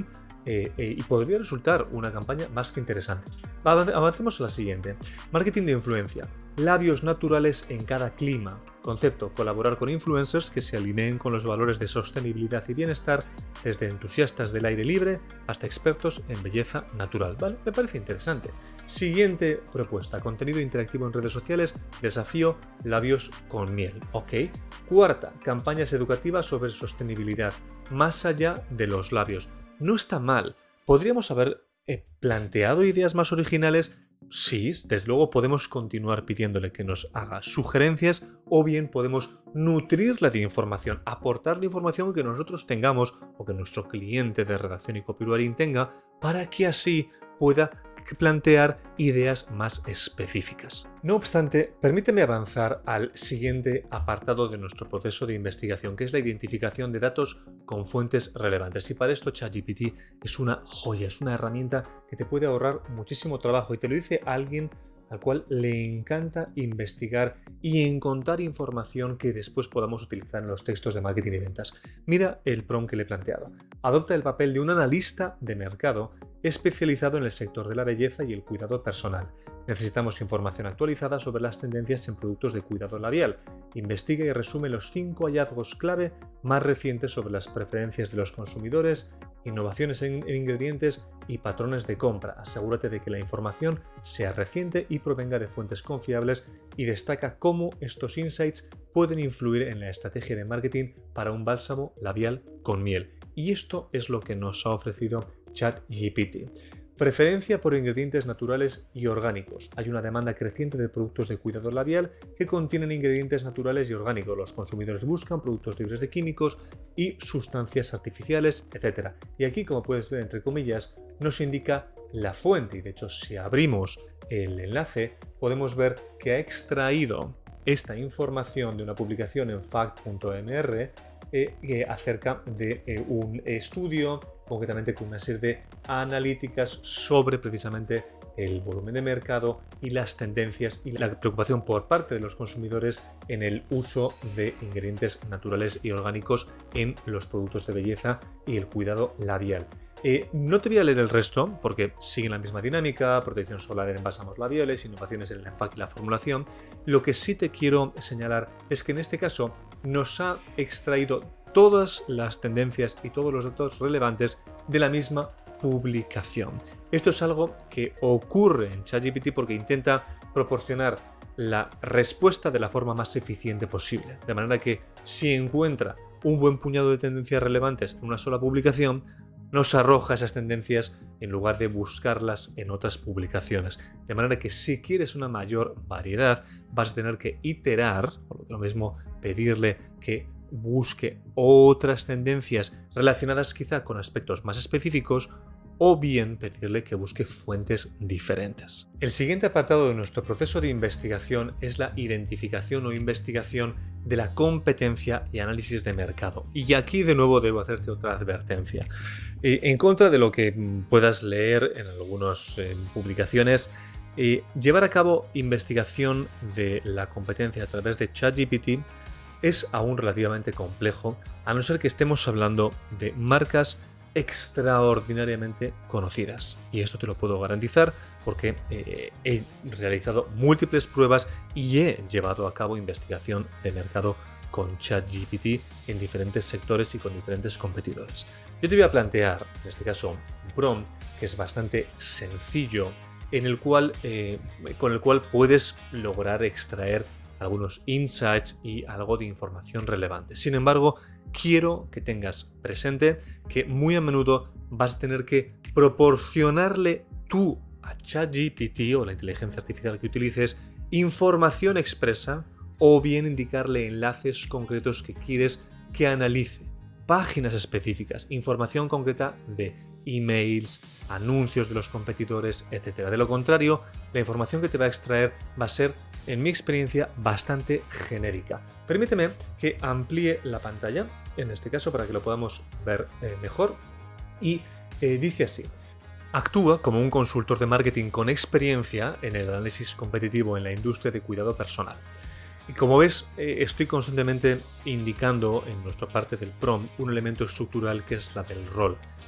eh, eh, y podría resultar una campaña más que interesante. Avancemos a la siguiente. Marketing de influencia. Labios naturales en cada clima. Concepto: colaborar con influencers que se alineen con los valores de sostenibilidad y bienestar, desde entusiastas del aire libre hasta expertos en belleza natural. Vale, me parece interesante. Siguiente propuesta: contenido interactivo en redes sociales, desafío labios con miel. Ok. Cuarta, campañas educativas sobre sostenibilidad, más allá de los labios. No está mal. Podríamos haber eh, planteado ideas más originales. Sí, desde luego podemos continuar pidiéndole que nos haga sugerencias, o bien podemos nutrirla de información, aportarle información que nosotros tengamos o que nuestro cliente de redacción y copywriting tenga, para que así pueda plantear ideas más específicas. No obstante, permíteme avanzar al siguiente apartado de nuestro proceso de investigación, que es la identificación de datos con fuentes relevantes. Y para esto ChatGPT es una joya, es una herramienta que te puede ahorrar muchísimo trabajo, y te lo dice alguien al cual le encanta investigar y encontrar información que después podamos utilizar en los textos de marketing y ventas. Mira el prompt que le he planteado. Adopta el papel de un analista de mercado especializado en el sector de la belleza y el cuidado personal. Necesitamos información actualizada sobre las tendencias en productos de cuidado labial. Investiga y resume los cinco hallazgos clave más recientes sobre las preferencias de los consumidores, innovaciones en, en ingredientes y patrones de compra. Asegúrate de que la información sea reciente y provenga de fuentes confiables, y destaca cómo estos insights pueden influir en la estrategia de marketing para un bálsamo labial con miel. Y esto es lo que nos ha ofrecido ChatGPT. Preferencia por ingredientes naturales y orgánicos. Hay una demanda creciente de productos de cuidado labial que contienen ingredientes naturales y orgánicos. Los consumidores buscan productos libres de químicos y sustancias artificiales, etcétera. Y aquí, como puedes ver entre comillas, nos indica la fuente. Y de hecho, si abrimos el enlace, podemos ver que ha extraído esta información de una publicación en fact punto m r eh, eh, acerca de eh, un estudio, concretamente con una serie de analíticas sobre precisamente el volumen de mercado y las tendencias y la preocupación por parte de los consumidores en el uso de ingredientes naturales y orgánicos en los productos de belleza y el cuidado labial. Eh, no te voy a leer el resto porque siguen la misma dinámica: protección solar en bálsamos labiales, innovaciones en el empaque y la formulación. Lo que sí te quiero señalar es que en este caso nos ha extraído todas las tendencias y todos los datos relevantes de la misma publicación. Esto es algo que ocurre en ChatGPT porque intenta proporcionar la respuesta de la forma más eficiente posible, de manera que si encuentra un buen puñado de tendencias relevantes en una sola publicación, nos arroja esas tendencias en lugar de buscarlas en otras publicaciones. De manera que si quieres una mayor variedad, vas a tener que iterar, por lo mismo pedirle que busque otras tendencias relacionadas quizá con aspectos más específicos, o bien pedirle que busque fuentes diferentes. El siguiente apartado de nuestro proceso de investigación es la identificación o investigación de la competencia y análisis de mercado. Y aquí de nuevo debo hacerte otra advertencia. Eh, en contra de lo que puedas leer en algunas eh, publicaciones, eh, llevar a cabo investigación de la competencia a través de ChatGPT es aún relativamente complejo, a no ser que estemos hablando de marcas extraordinariamente conocidas. Y esto te lo puedo garantizar porque eh, he realizado múltiples pruebas y he llevado a cabo investigación de mercado con ChatGPT en diferentes sectores y con diferentes competidores. Yo te voy a plantear, en este caso, un prompt que es bastante sencillo, en el cual, eh, con el cual puedes lograr extraer algunos insights y algo de información relevante. Sin embargo, quiero que tengas presente que muy a menudo vas a tener que proporcionarle tú a ChatGPT o la inteligencia artificial que utilices información expresa, o bien indicarle enlaces concretos que quieres que analice, páginas específicas, información concreta de emails, anuncios de los competidores, etcétera. De lo contrario, la información que te va a extraer va a ser, en mi experiencia, bastante genérica. Permíteme que amplíe la pantalla, en este caso, para que lo podamos ver eh, mejor. Y eh, dice así: actúa como un consultor de marketing con experiencia en el análisis competitivo en la industria de cuidado personal. Y como ves, eh, estoy constantemente indicando en nuestra parte del prompt un elemento estructural que es la del rol.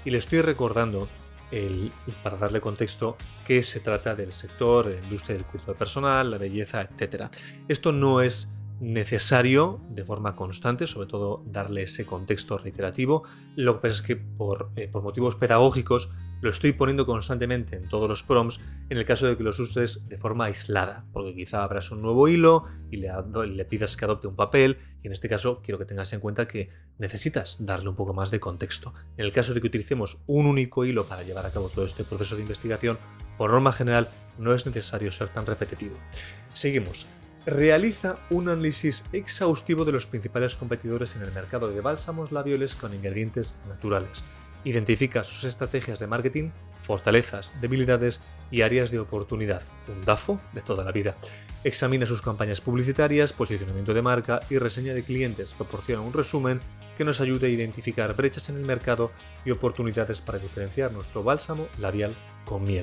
y le estoy recordando, el, para darle contexto, que se trata del sector, de la industria del cuidado personal, la belleza, etcétera. Esto no es necesario de forma constante, sobre todo darle ese contexto reiterativo. Lo que pasa es que por, eh, por motivos pedagógicos lo estoy poniendo constantemente en todos los prompts en el caso de que los uses de forma aislada, porque quizá abras un nuevo hilo y le, le pidas que adopte un papel, y en este caso quiero que tengas en cuenta que necesitas darle un poco más de contexto. En el caso de que utilicemos un único hilo para llevar a cabo todo este proceso de investigación, por norma general no es necesario ser tan repetitivo. Seguimos. Realiza un análisis exhaustivo de los principales competidores en el mercado de bálsamos labiales con ingredientes naturales. Identifica sus estrategias de marketing, fortalezas, debilidades y áreas de oportunidad. Un DAFO de toda la vida. Examina sus campañas publicitarias, posicionamiento de marca y reseña de clientes. Proporciona un resumen que nos ayude a identificar brechas en el mercado y oportunidades para diferenciar nuestro bálsamo labial con miel.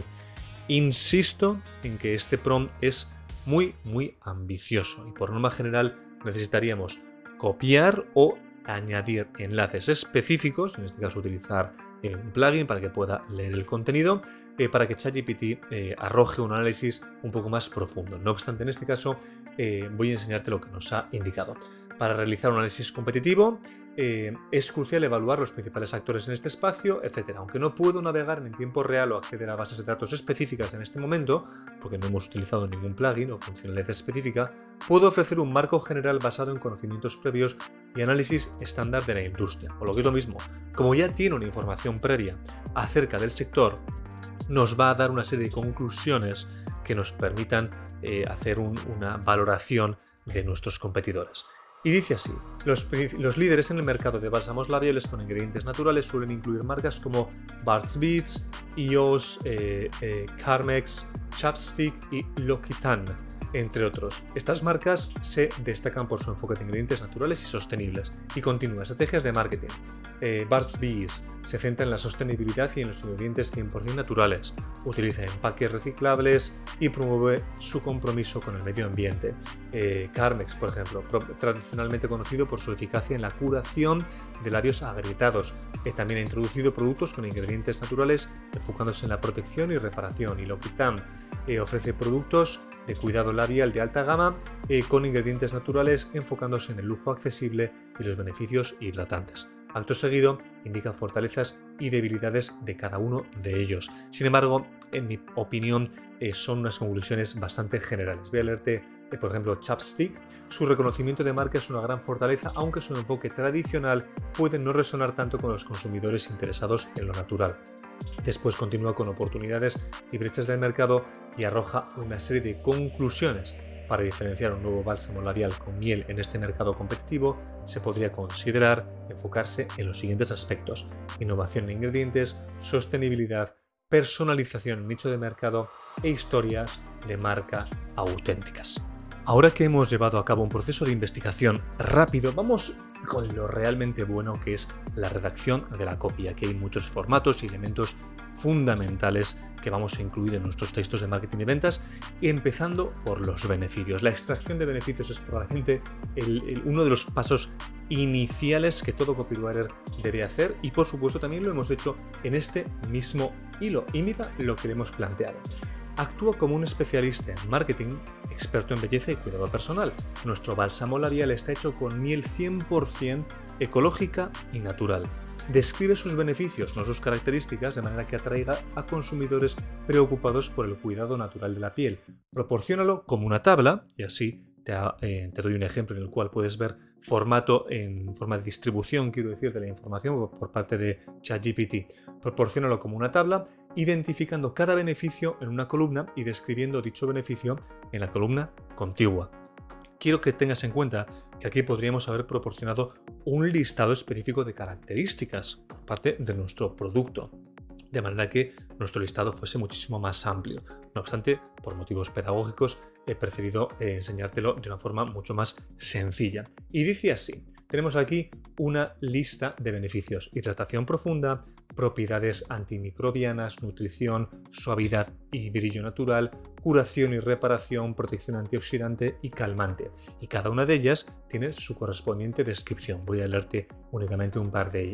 Insisto en que este prompt es muy, muy ambicioso y por norma general necesitaríamos copiar o añadir enlaces específicos, en este caso utilizar eh, un plugin para que pueda leer el contenido, eh, para que ChatGPT eh, arroje un análisis un poco más profundo. No obstante, en este caso eh, voy a enseñarte lo que nos ha indicado. Para realizar un análisis competitivo eh, es crucial evaluar los principales actores en este espacio, etcétera. Aunque no puedo navegar en tiempo real o acceder a bases de datos específicas en este momento, porque no hemos utilizado ningún plugin o funcionalidad específica, puedo ofrecer un marco general basado en conocimientos previos y análisis estándar de la industria. O lo que es lo mismo, como ya tiene una información previa acerca del sector, nos va a dar una serie de conclusiones que nos permitan eh, hacer un, una valoración de nuestros competidores. Y dice así, los, los líderes en el mercado de bálsamos labiales con ingredientes naturales suelen incluir marcas como Burt's Bees, E O S, eh, eh, Carmex, Chapstick y L'Occitane, entre otros. Estas marcas se destacan por su enfoque de ingredientes naturales y sostenibles. Y continúa, estrategias de marketing. Eh, Burt's Bees se centra en la sostenibilidad y en los ingredientes cien por cien naturales. Utiliza empaques reciclables y promueve su compromiso con el medio ambiente. Eh, Carmex, por ejemplo, tradicionalmente conocido por su eficacia en la curación de labios agrietados. Eh, también ha introducido productos con ingredientes naturales enfocándose en la protección y reparación. Y L'Occitane eh, ofrece productos de cuidado labial de alta gama eh, con ingredientes naturales enfocándose en el lujo accesible y los beneficios hidratantes. Acto seguido, indica fortalezas y debilidades de cada uno de ellos. Sin embargo, en mi opinión, eh, son unas conclusiones bastante generales. Voy a leerte, eh, por ejemplo, Chapstick. Su reconocimiento de marca es una gran fortaleza, aunque su enfoque tradicional puede no resonar tanto con los consumidores interesados en lo natural. Después continúa con oportunidades y brechas del mercado y arroja una serie de conclusiones. Para diferenciar un nuevo bálsamo labial con miel en este mercado competitivo, se podría considerar enfocarse en los siguientes aspectos: innovación en ingredientes, sostenibilidad, personalización en nicho de mercado e historias de marca auténticas. Ahora que hemos llevado a cabo un proceso de investigación rápido, vamos con lo realmente bueno, que es la redacción de la copy. Aquí hay muchos formatos y elementos fundamentales que vamos a incluir en nuestros textos de marketing y ventas, empezando por los beneficios. La extracción de beneficios es probablemente el, el, uno de los pasos iniciales que todo copywriter debe hacer, y por supuesto también lo hemos hecho en este mismo hilo. Y mira lo que le hemos planteado. Actúa como un especialista en marketing, experto en belleza y cuidado personal. Nuestro bálsamo labial está hecho con miel cien por cien ecológica y natural. Describe sus beneficios, no sus características, de manera que atraiga a consumidores preocupados por el cuidado natural de la piel. Proporciónalo como una tabla, y así te, eh, te doy un ejemplo en el cual puedes ver formato en forma de distribución, quiero decir, de la información por parte de ChatGPT. Proporciónalo como una tabla, identificando cada beneficio en una columna y describiendo dicho beneficio en la columna contigua. Quiero que tengas en cuenta que aquí podríamos haber proporcionado un listado específico de características por parte de nuestro producto, de manera que nuestro listado fuese muchísimo más amplio. No obstante, por motivos pedagógicos, he preferido eh, enseñártelo de una forma mucho más sencilla. Y dice así: tenemos aquí una lista de beneficios: hidratación profunda, propiedades antimicrobianas, nutrición, suavidad y brillo natural, curación y reparación, protección antioxidante y calmante. Y cada una de ellas tiene su correspondiente descripción. Voy a leerte únicamente un par de ellas.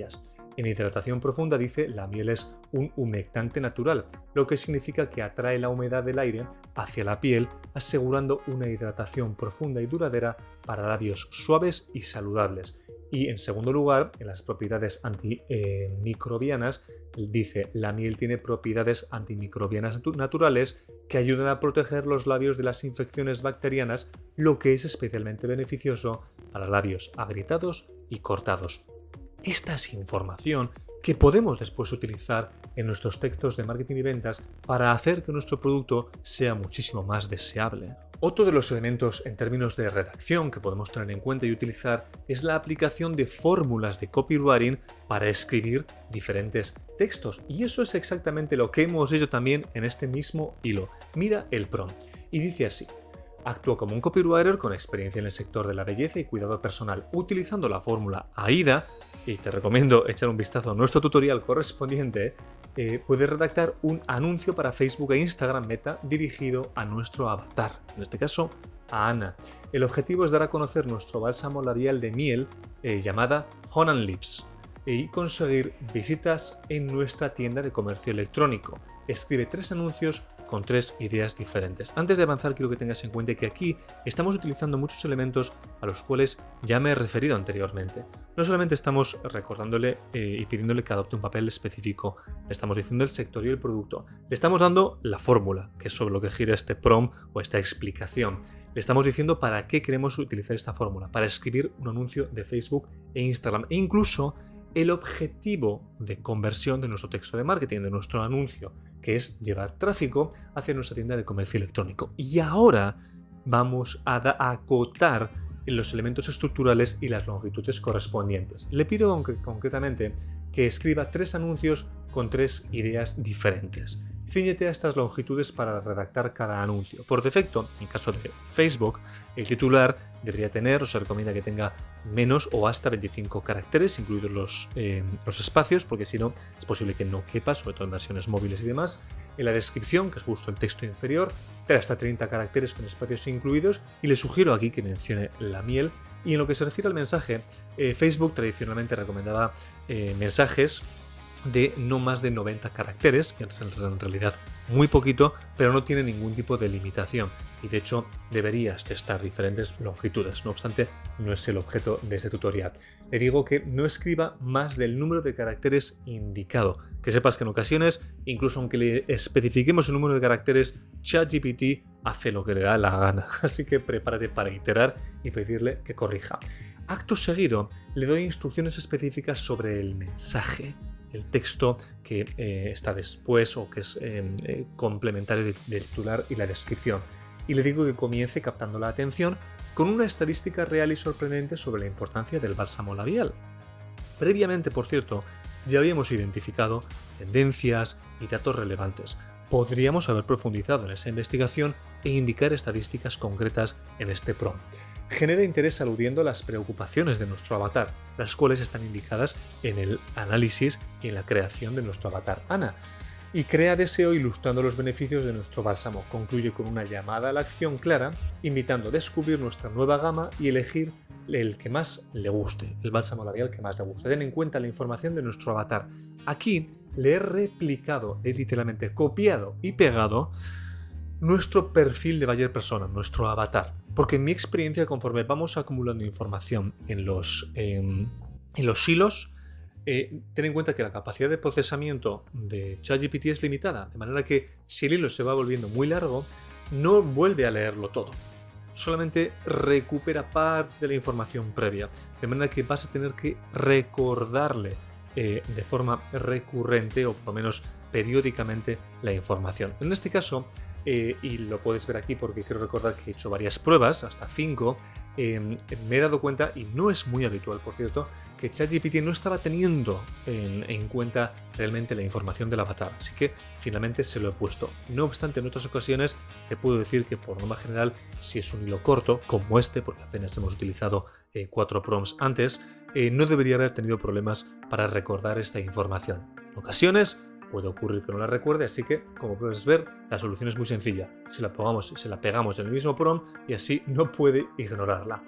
En hidratación profunda dice la miel es un humectante natural, lo que significa que atrae la humedad del aire hacia la piel, asegurando una hidratación profunda y duradera para labios suaves y saludables. Y en segundo lugar, en las propiedades antimicrobianas, dice la miel tiene propiedades antimicrobianas naturales que ayudan a proteger los labios de las infecciones bacterianas, lo que es especialmente beneficioso para labios agrietados y cortados. Esta es información que podemos después utilizar en nuestros textos de marketing y ventas para hacer que nuestro producto sea muchísimo más deseable. Otro de los elementos en términos de redacción que podemos tener en cuenta y utilizar es la aplicación de fórmulas de copywriting para escribir diferentes textos. Y eso es exactamente lo que hemos hecho también en este mismo hilo. Mira el prompt y dice así: actúa como un copywriter con experiencia en el sector de la belleza y cuidado personal, utilizando la fórmula AIDA, y te recomiendo echar un vistazo a nuestro tutorial correspondiente. Eh, puedes redactar un anuncio para Facebook e Instagram Meta dirigido a nuestro avatar, en este caso a Ana. El objetivo es dar a conocer nuestro bálsamo labial de miel eh, llamada Honey and Lips y conseguir visitas en nuestra tienda de comercio electrónico. Escribe tres anuncios con tres ideas diferentes. Antes de avanzar, quiero que tengas en cuenta que aquí estamos utilizando muchos elementos a los cuales ya me he referido anteriormente. No solamente estamos recordándole eh, y pidiéndole que adopte un papel específico, le estamos diciendo el sector y el producto, le estamos dando la fórmula, que es sobre lo que gira este prompt o esta explicación. Le estamos diciendo para qué queremos utilizar esta fórmula, para escribir un anuncio de Facebook e Instagram, e incluso el objetivo de conversión de nuestro texto de marketing, de nuestro anuncio, que es llevar tráfico hacia nuestra tienda de comercio electrónico. Y ahora vamos a, a acotar los elementos estructurales y las longitudes correspondientes. Le pido conc- concretamente que escriba tres anuncios con tres ideas diferentes. Cíñete a estas longitudes para redactar cada anuncio. Por defecto, en caso de Facebook, el titular debería tener, o se recomienda que tenga menos o hasta veinticinco caracteres, incluidos los, eh, los espacios, porque si no es posible que no quepa, sobre todo en versiones móviles y demás. En la descripción, que es justo el texto inferior, hasta treinta caracteres con espacios incluidos, y le sugiero aquí que mencione la miel. Y en lo que se refiere al mensaje, eh, Facebook tradicionalmente recomendaba eh, mensajes de no más de noventa caracteres, que es en realidad muy poquito, pero no tiene ningún tipo de limitación y de hecho deberías testar diferentes longitudes. No obstante, no es el objeto de este tutorial. Le digo que no escriba más del número de caracteres indicado. Que sepas que en ocasiones, incluso aunque le especifiquemos el número de caracteres, ChatGPT hace lo que le da la gana. Así que prepárate para iterar y pedirle que corrija. Acto seguido, le doy instrucciones específicas sobre el mensaje, el texto que eh, está después o que es eh, eh, complementario del de titular y la descripción. Y le digo que comience captando la atención con una estadística real y sorprendente sobre la importancia del bálsamo labial. Previamente, por cierto, ya habíamos identificado tendencias y datos relevantes. Podríamos haber profundizado en esa investigación e indicar estadísticas concretas en este prompt. Genera interés aludiendo a las preocupaciones de nuestro avatar, las cuales están indicadas en el análisis y en la creación de nuestro avatar Ana. Y crea deseo ilustrando los beneficios de nuestro bálsamo. Concluye con una llamada a la acción clara, invitando a descubrir nuestra nueva gama y elegir el que más le guste, el bálsamo labial que más le guste. Ten en cuenta la información de nuestro avatar. Aquí le he replicado, he literalmente copiado y pegado nuestro perfil de buyer persona, nuestro avatar. Porque en mi experiencia, conforme vamos acumulando información en los, eh, en los hilos, eh, ten en cuenta que la capacidad de procesamiento de ChatGPT es limitada, de manera que si el hilo se va volviendo muy largo, no vuelve a leerlo todo. Solamente recupera parte de la información previa, de manera que vas a tener que recordarle eh, de forma recurrente o por lo menos periódicamente la información. En este caso, Eh, y lo puedes ver aquí porque quiero recordar que he hecho varias pruebas, hasta cinco, eh, me he dado cuenta, y no es muy habitual por cierto, que ChatGPT no estaba teniendo en, en cuenta realmente la información del avatar, así que finalmente se lo he puesto. No obstante, en otras ocasiones te puedo decir que por norma general, si es un hilo corto, como este, porque apenas hemos utilizado eh, cuatro prompts antes, eh, no debería haber tenido problemas para recordar esta información. En ocasiones puede ocurrir que no la recuerde, así que, como puedes ver, la solución es muy sencilla. Se la pegamos, se la pegamos en el mismo prompt y así no puede ignorarla.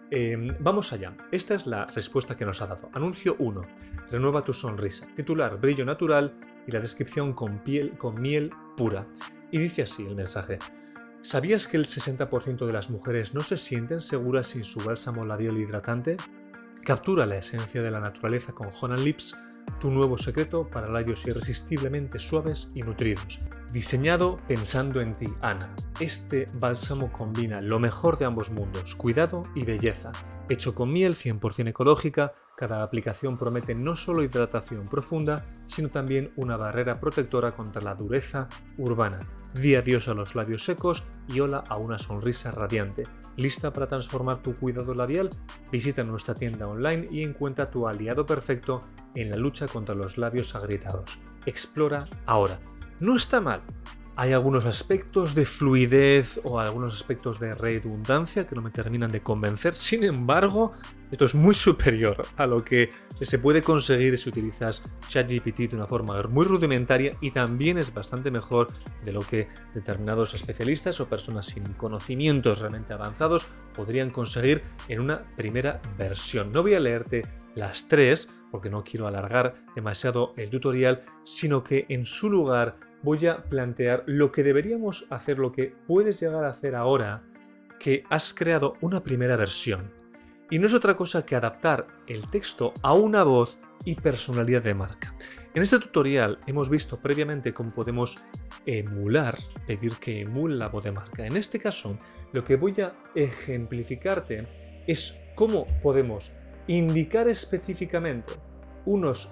Eh, vamos allá. Esta es la respuesta que nos ha dado. Anuncio uno. Renueva tu sonrisa. Titular, brillo natural, y la descripción con, piel, con miel pura. Y dice así el mensaje. ¿Sabías que el sesenta por ciento de las mujeres no se sienten seguras sin su bálsamo labial hidratante? Captura la esencia de la naturaleza con Honey Lips, tu nuevo secreto para labios irresistiblemente suaves y nutridos. Diseñado pensando en ti, Ana. Este bálsamo combina lo mejor de ambos mundos, cuidado y belleza. Hecho con miel cien por cien ecológica, cada aplicación promete no solo hidratación profunda, sino también una barrera protectora contra la dureza urbana. Di adiós a los labios secos y hola a una sonrisa radiante. ¿Lista para transformar tu cuidado labial? Visita nuestra tienda online y encuentra tu aliado perfecto en la lucha contra los labios agrietados. Explora ahora. No está mal. Hay algunos aspectos de fluidez o algunos aspectos de redundancia que no me terminan de convencer. Sin embargo, esto es muy superior a lo que se puede conseguir si utilizas ChatGPT de una forma muy rudimentaria, y también es bastante mejor de lo que determinados especialistas o personas sin conocimientos realmente avanzados podrían conseguir en una primera versión. No voy a leerte las tres porque no quiero alargar demasiado el tutorial, sino que en su lugar voy a plantear lo que deberíamos hacer, lo que puedes llegar a hacer ahora que has creado una primera versión. Y no es otra cosa que adaptar el texto a una voz y personalidad de marca. En este tutorial hemos visto previamente cómo podemos emular, pedir que emule la voz de marca. En este caso, lo que voy a ejemplificarte es cómo podemos indicar específicamente unos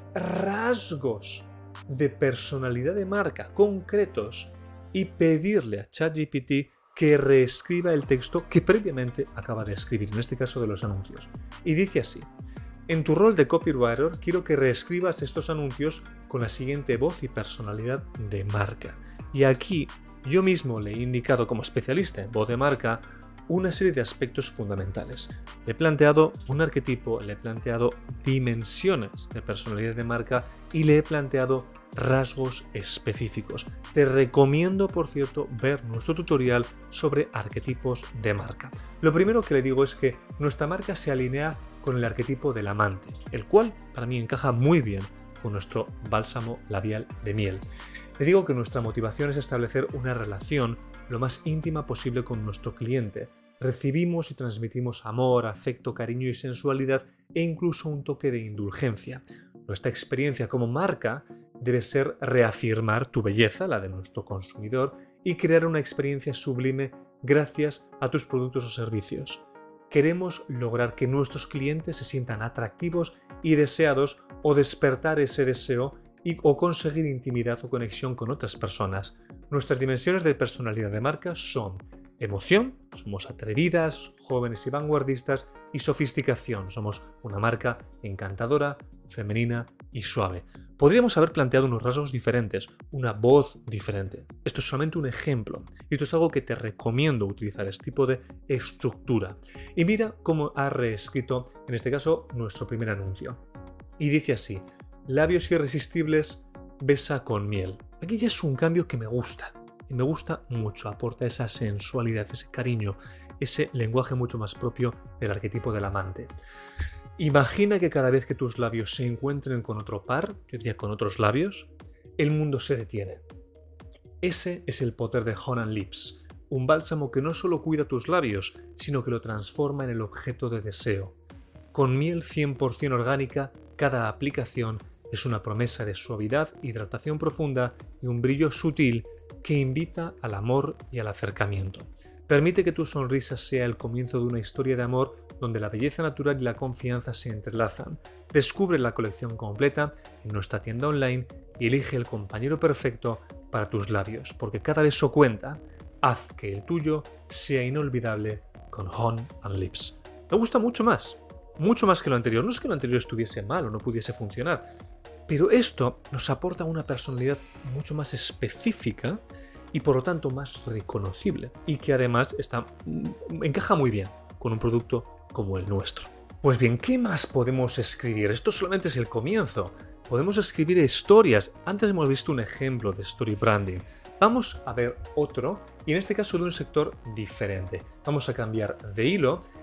rasgos de personalidad de marca concretos y pedirle a ChatGPT que reescriba el texto que previamente acaba de escribir, en este caso de los anuncios. Y dice así: en tu rol de copywriter quiero que reescribas estos anuncios con la siguiente voz y personalidad de marca. Y aquí yo mismo le he indicado, como especialista en voz de marca, una serie de aspectos fundamentales. Le he planteado un arquetipo, le he planteado dimensiones de personalidad de marca y le he planteado rasgos específicos. Te recomiendo, por cierto, ver nuestro tutorial sobre arquetipos de marca. Lo primero que le digo es que nuestra marca se alinea con el arquetipo del amante, el cual para mí encaja muy bien con nuestro bálsamo labial de miel. Le digo que nuestra motivación es establecer una relación lo más íntima posible con nuestro cliente. Recibimos y transmitimos amor, afecto, cariño y sensualidad, e incluso un toque de indulgencia. Nuestra experiencia como marca debe ser reafirmar tu belleza, la de nuestro consumidor, y crear una experiencia sublime gracias a tus productos o servicios. Queremos lograr que nuestros clientes se sientan atractivos y deseados, o despertar ese deseo y, o conseguir intimidad o conexión con otras personas. Nuestras dimensiones de personalidad de marca son emoción, somos atrevidas, jóvenes y vanguardistas, y sofisticación, somos una marca encantadora, femenina y suave. Podríamos haber planteado unos rasgos diferentes, una voz diferente. Esto es solamente un ejemplo, y esto es algo que te recomiendo utilizar, este tipo de estructura. Y mira cómo ha reescrito, en este caso, nuestro primer anuncio. Y dice así: labios irresistibles, besa con miel. Aquí ya es un cambio que me gusta, y me gusta mucho. Aporta esa sensualidad, ese cariño, ese lenguaje mucho más propio del arquetipo del amante. Imagina que cada vez que tus labios se encuentren con otro par, yo diría con otros labios, el mundo se detiene. Ese es el poder de Honey Lips, un bálsamo que no solo cuida tus labios, sino que lo transforma en el objeto de deseo. Con miel cien por cien orgánica, cada aplicación es una promesa de suavidad, hidratación profunda y un brillo sutil que invita al amor y al acercamiento. Permite que tu sonrisa sea el comienzo de una historia de amor donde la belleza natural y la confianza se entrelazan. Descubre la colección completa en nuestra tienda online y elige el compañero perfecto para tus labios, porque cada beso cuenta. Haz que el tuyo sea inolvidable con Honey Lips. Me gusta mucho más, mucho más que lo anterior. No es que lo anterior estuviese mal o no pudiese funcionar, pero esto nos aporta una personalidad mucho más específica y por lo tanto más reconocible, y que además está, encaja muy bien con un producto como el nuestro. Pues bien, ¿qué más podemos escribir? Esto solamente es el comienzo. Podemos escribir historias. Antes hemos visto un ejemplo de story branding. Vamos a ver otro, y en este caso de un sector diferente. Vamos a cambiar de hilo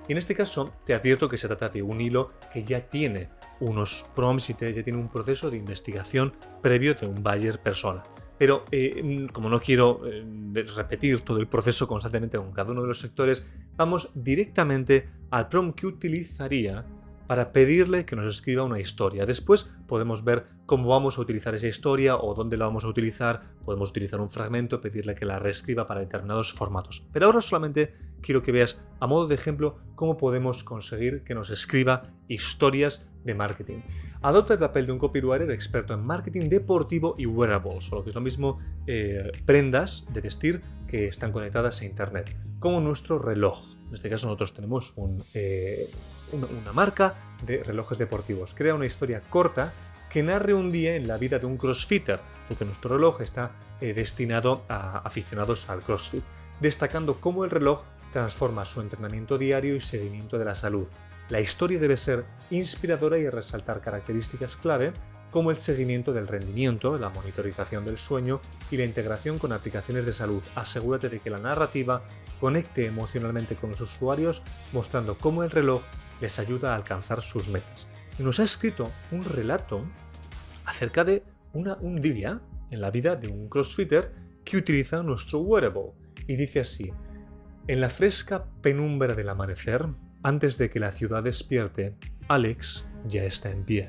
Y en este caso te advierto que se trata de un hilo que ya tiene unos prompts y ya tiene un proceso de investigación previo de un buyer persona. Pero eh, como no quiero eh, repetir todo el proceso constantemente con cada uno de los sectores, vamos directamente al prompt que utilizaría para pedirle que nos escriba una historia. Después podemos ver cómo vamos a utilizar esa historia o dónde la vamos a utilizar. Podemos utilizar un fragmento, pedirle que la reescriba para determinados formatos. Pero ahora solamente quiero que veas a modo de ejemplo cómo podemos conseguir que nos escriba historias de marketing. Adopta el papel de un copywriter experto en marketing deportivo y wearables, o lo que es lo mismo, eh, prendas de vestir que están conectadas a internet, como nuestro reloj. En este caso nosotros tenemos un, eh, una, una marca de relojes deportivos. Crea una historia corta que narre un día en la vida de un crossfitter, porque nuestro reloj está eh, destinado a aficionados al crossfit, destacando cómo el reloj transforma su entrenamiento diario y seguimiento de la salud. La historia debe ser inspiradora y resaltar características clave como el seguimiento del rendimiento, la monitorización del sueño y la integración con aplicaciones de salud. Asegúrate de que la narrativa conecte emocionalmente con los usuarios, mostrando cómo el reloj les ayuda a alcanzar sus metas. Y nos ha escrito un relato acerca de una, un día en la vida de un crossfitter que utiliza nuestro wearable. Y dice así: en la fresca penumbra del amanecer, antes de que la ciudad despierte, Alex ya está en pie.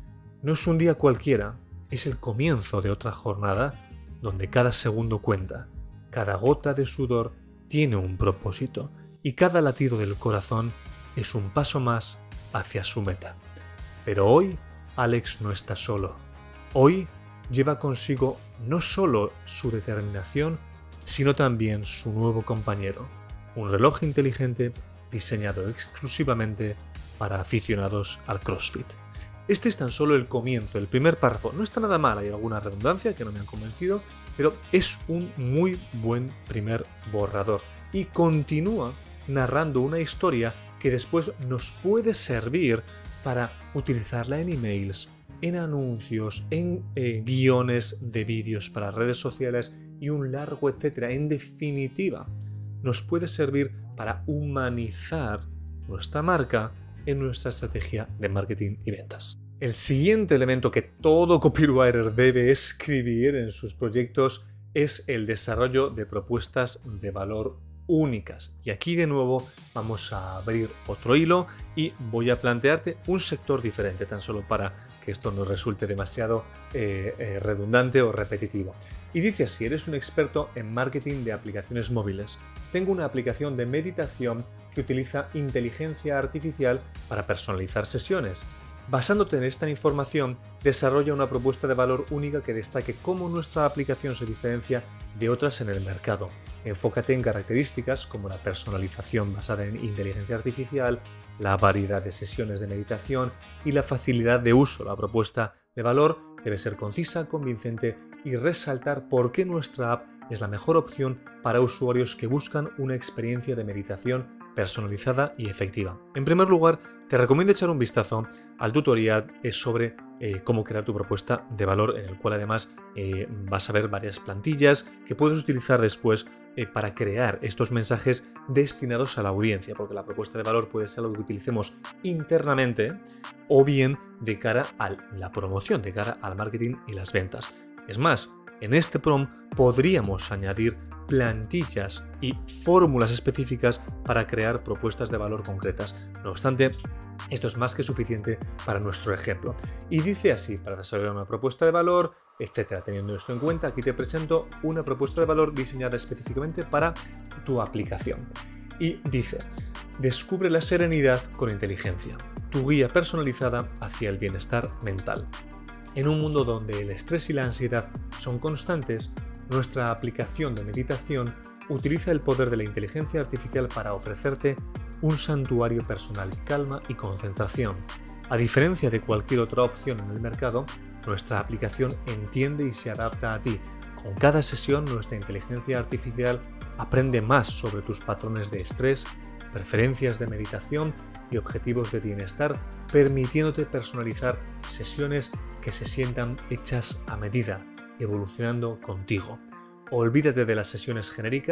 No es un día cualquiera, es el comienzo de otra jornada donde cada segundo cuenta, cada gota de sudor tiene un propósito y cada latido del corazón es un paso más hacia su meta. Pero hoy Alex no está solo. Hoy lleva consigo no solo su determinación, sino también su nuevo compañero, un reloj inteligente diseñado exclusivamente para aficionados al CrossFit. Este es tan solo el comienzo, el primer párrafo. No está nada mal, hay alguna redundancia que no me han convencido, pero es un muy buen primer borrador. Y continúa narrando una historia que después nos puede servir para utilizarla en emails, en anuncios, en eh, guiones de vídeos para redes sociales y un largo etcétera. En definitiva, nos puede servir para humanizar nuestra marca en nuestra estrategia de marketing y ventas. El siguiente elemento que todo copywriter debe escribir en sus proyectos es el desarrollo de propuestas de valor únicas. Y aquí de nuevo vamos a abrir otro hilo y voy a plantearte un sector diferente, tan solo para que esto no resulte demasiado eh, eh, redundante o repetitivo. Y dice así: eres un experto en marketing de aplicaciones móviles. Tengo una aplicación de meditación que utiliza inteligencia artificial para personalizar sesiones. Basándote en esta información, desarrolla una propuesta de valor única que destaque cómo nuestra aplicación se diferencia de otras en el mercado. Enfócate en características como la personalización basada en inteligencia artificial, la variedad de sesiones de meditación y la facilidad de uso. La propuesta de valor debe ser concisa, convincente y resaltar por qué nuestra app es la mejor opción para usuarios que buscan una experiencia de meditación personalizada y efectiva. En primer lugar, te recomiendo echar un vistazo al tutorial sobre eh, cómo crear tu propuesta de valor, en el cual además eh, vas a ver varias plantillas que puedes utilizar después eh, para crear estos mensajes destinados a la audiencia, porque la propuesta de valor puede ser algo que utilicemos internamente o bien de cara a la promoción, de cara al marketing y las ventas. Es más, en este prompt podríamos añadir plantillas y fórmulas específicas para crear propuestas de valor concretas. No obstante, esto es más que suficiente para nuestro ejemplo. Y dice así: para desarrollar una propuesta de valor, etcétera. Teniendo esto en cuenta, aquí te presento una propuesta de valor diseñada específicamente para tu aplicación. Y dice: descubre la serenidad con inteligencia, tu guía personalizada hacia el bienestar mental. En un mundo donde el estrés y la ansiedad son constantes, nuestra aplicación de meditación utiliza el poder de la inteligencia artificial para ofrecerte un santuario personal, calma y concentración. A diferencia de cualquier otra opción en el mercado, nuestra aplicación entiende y se adapta a ti. Con cada sesión, nuestra inteligencia artificial aprende más sobre tus patrones de estrés, preferencias de meditación y objetivos de bienestar, permitiéndote personalizar sesiones que se sientan hechas a medida, evolucionando contigo. Olvídate de las sesiones genéricas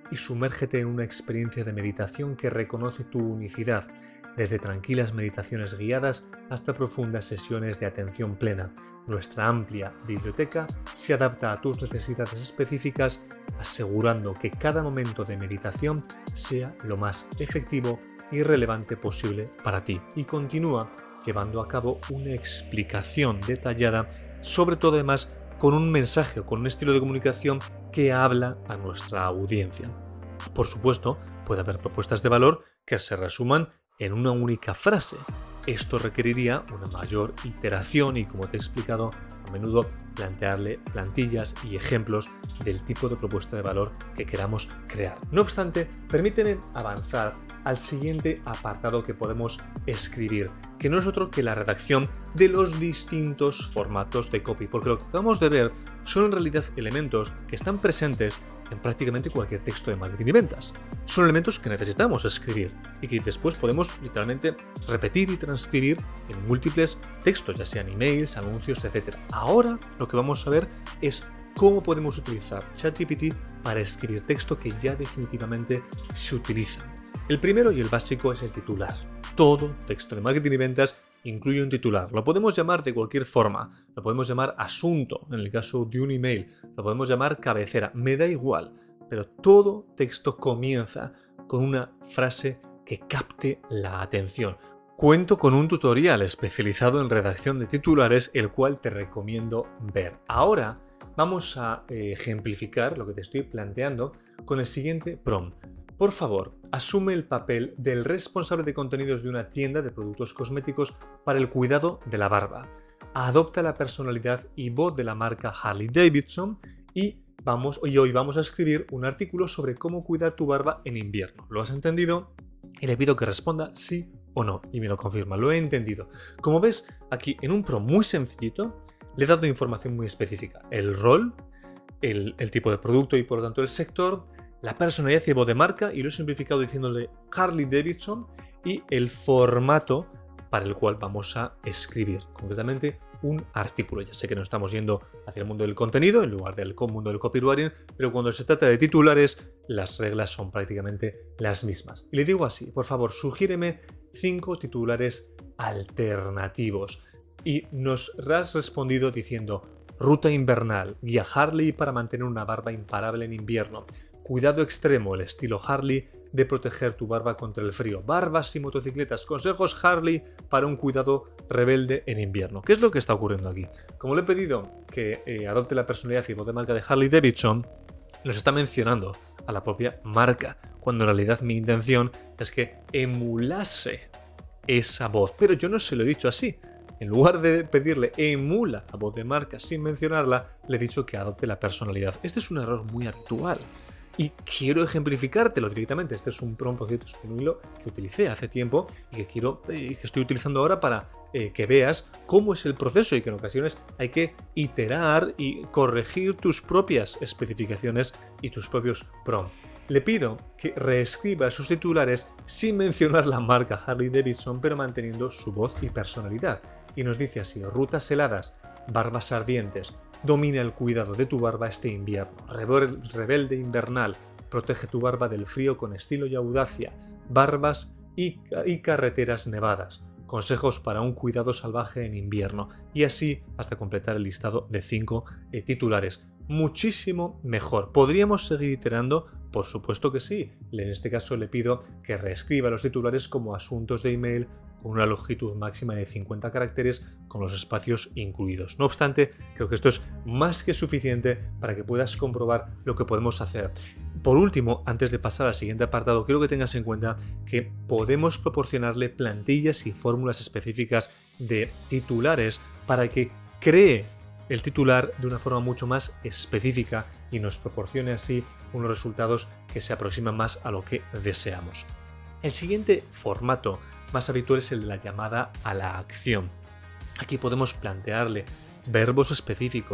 y sumérgete en una experiencia de meditación que reconoce tu unicidad, desde tranquilas meditaciones guiadas hasta profundas sesiones de atención plena. Nuestra amplia biblioteca se adapta a tus necesidades específicas, asegurando que cada momento de meditación sea lo más efectivo y relevante posible para ti. Y continúa llevando a cabo una explicación detallada, sobre todo además con un mensaje o con un estilo de comunicación que habla a nuestra audiencia. Por supuesto, puede haber propuestas de valor que se resuman en una única frase. Esto requeriría una mayor iteración y, como te he explicado, a menudo plantearle plantillas y ejemplos del tipo de propuesta de valor que queramos crear. No obstante, permíteme avanzar al siguiente apartado que podemos escribir, que no es otro que la redacción de los distintos formatos de copy, porque lo que acabamos de ver son en realidad elementos que están presentes en prácticamente cualquier texto de marketing y ventas. Son elementos que necesitamos escribir y que después podemos literalmente repetir y transcribir en múltiples textos, ya sean emails, anuncios, etcétera. Ahora lo que vamos a ver es cómo podemos utilizar ChatGPT para escribir texto que ya definitivamente se utiliza. El primero y el básico es el titular. Todo texto de marketing y ventas incluye un titular. Lo podemos llamar de cualquier forma. Lo podemos llamar asunto, en el caso de un email. Lo podemos llamar cabecera. Me da igual. Pero todo texto comienza con una frase que capte la atención. Cuento con un tutorial especializado en redacción de titulares, el cual te recomiendo ver. Ahora vamos a eh, ejemplificar lo que te estoy planteando con el siguiente prompt. Por favor, asume el papel del responsable de contenidos de una tienda de productos cosméticos para el cuidado de la barba. Adopta la personalidad y voz de la marca Harley Davidson y, vamos, y hoy vamos a escribir un artículo sobre cómo cuidar tu barba en invierno. ¿Lo has entendido? Y le pido que responda sí o no. Y me lo confirma. Lo he entendido. Como ves, aquí en un prompt muy sencillito le he dado información muy específica. El rol, el, el tipo de producto y por lo tanto el sector, la personalidad y voz de marca, y lo he simplificado diciéndole Harley Davidson, y el formato para el cual vamos a escribir, concretamente un artículo. Ya sé que nos estamos yendo hacia el mundo del contenido en lugar del mundo del copywriting, pero cuando se trata de titulares, las reglas son prácticamente las mismas. Y le digo así, por favor, sugiéreme cinco titulares alternativos. Y nos has respondido diciendo ruta invernal, guía Harley para mantener una barba imparable en invierno. Cuidado extremo, el estilo Harley de proteger tu barba contra el frío. Barbas y motocicletas. Consejos Harley para un cuidado rebelde en invierno. ¿Qué es lo que está ocurriendo aquí? Como le he pedido que eh, adopte la personalidad y voz de marca de Harley Davidson, nos está mencionando a la propia marca, cuando en realidad mi intención es que emulase esa voz. Pero yo no se lo he dicho así. En lugar de pedirle emula la voz de marca sin mencionarla, le he dicho que adopte la personalidad. Este es un error muy habitual. Y quiero ejemplificártelo directamente. Este es un prompt, por cierto, es un hilo que utilicé hace tiempo y que quiero, eh, que estoy utilizando ahora para eh, que veas cómo es el proceso y que en ocasiones hay que iterar y corregir tus propias especificaciones y tus propios prompts. Le pido que reescriba sus titulares sin mencionar la marca Harley Davidson, pero manteniendo su voz y personalidad. Y nos dice así: rutas heladas, barbas ardientes, domina el cuidado de tu barba este invierno, rebelde invernal, protege tu barba del frío con estilo y audacia, barbas y, y carreteras nevadas, consejos para un cuidado salvaje en invierno, y así hasta completar el listado de cinco eh, titulares. Muchísimo mejor. ¿Podríamos seguir iterando? Por supuesto que sí. En este caso le pido que reescriba los titulares como asuntos de email con una longitud máxima de cincuenta caracteres con los espacios incluidos. No obstante, creo que esto es más que suficiente para que puedas comprobar lo que podemos hacer. Por último, antes de pasar al siguiente apartado, quiero que tengas en cuenta que podemos proporcionarle plantillas y fórmulas específicas de titulares para que cree el titular de una forma mucho más específica y nos proporcione así unos resultados que se aproximan más a lo que deseamos. El siguiente formato más habitual es el de la llamada a la acción. Aquí podemos plantearle verbos específicos,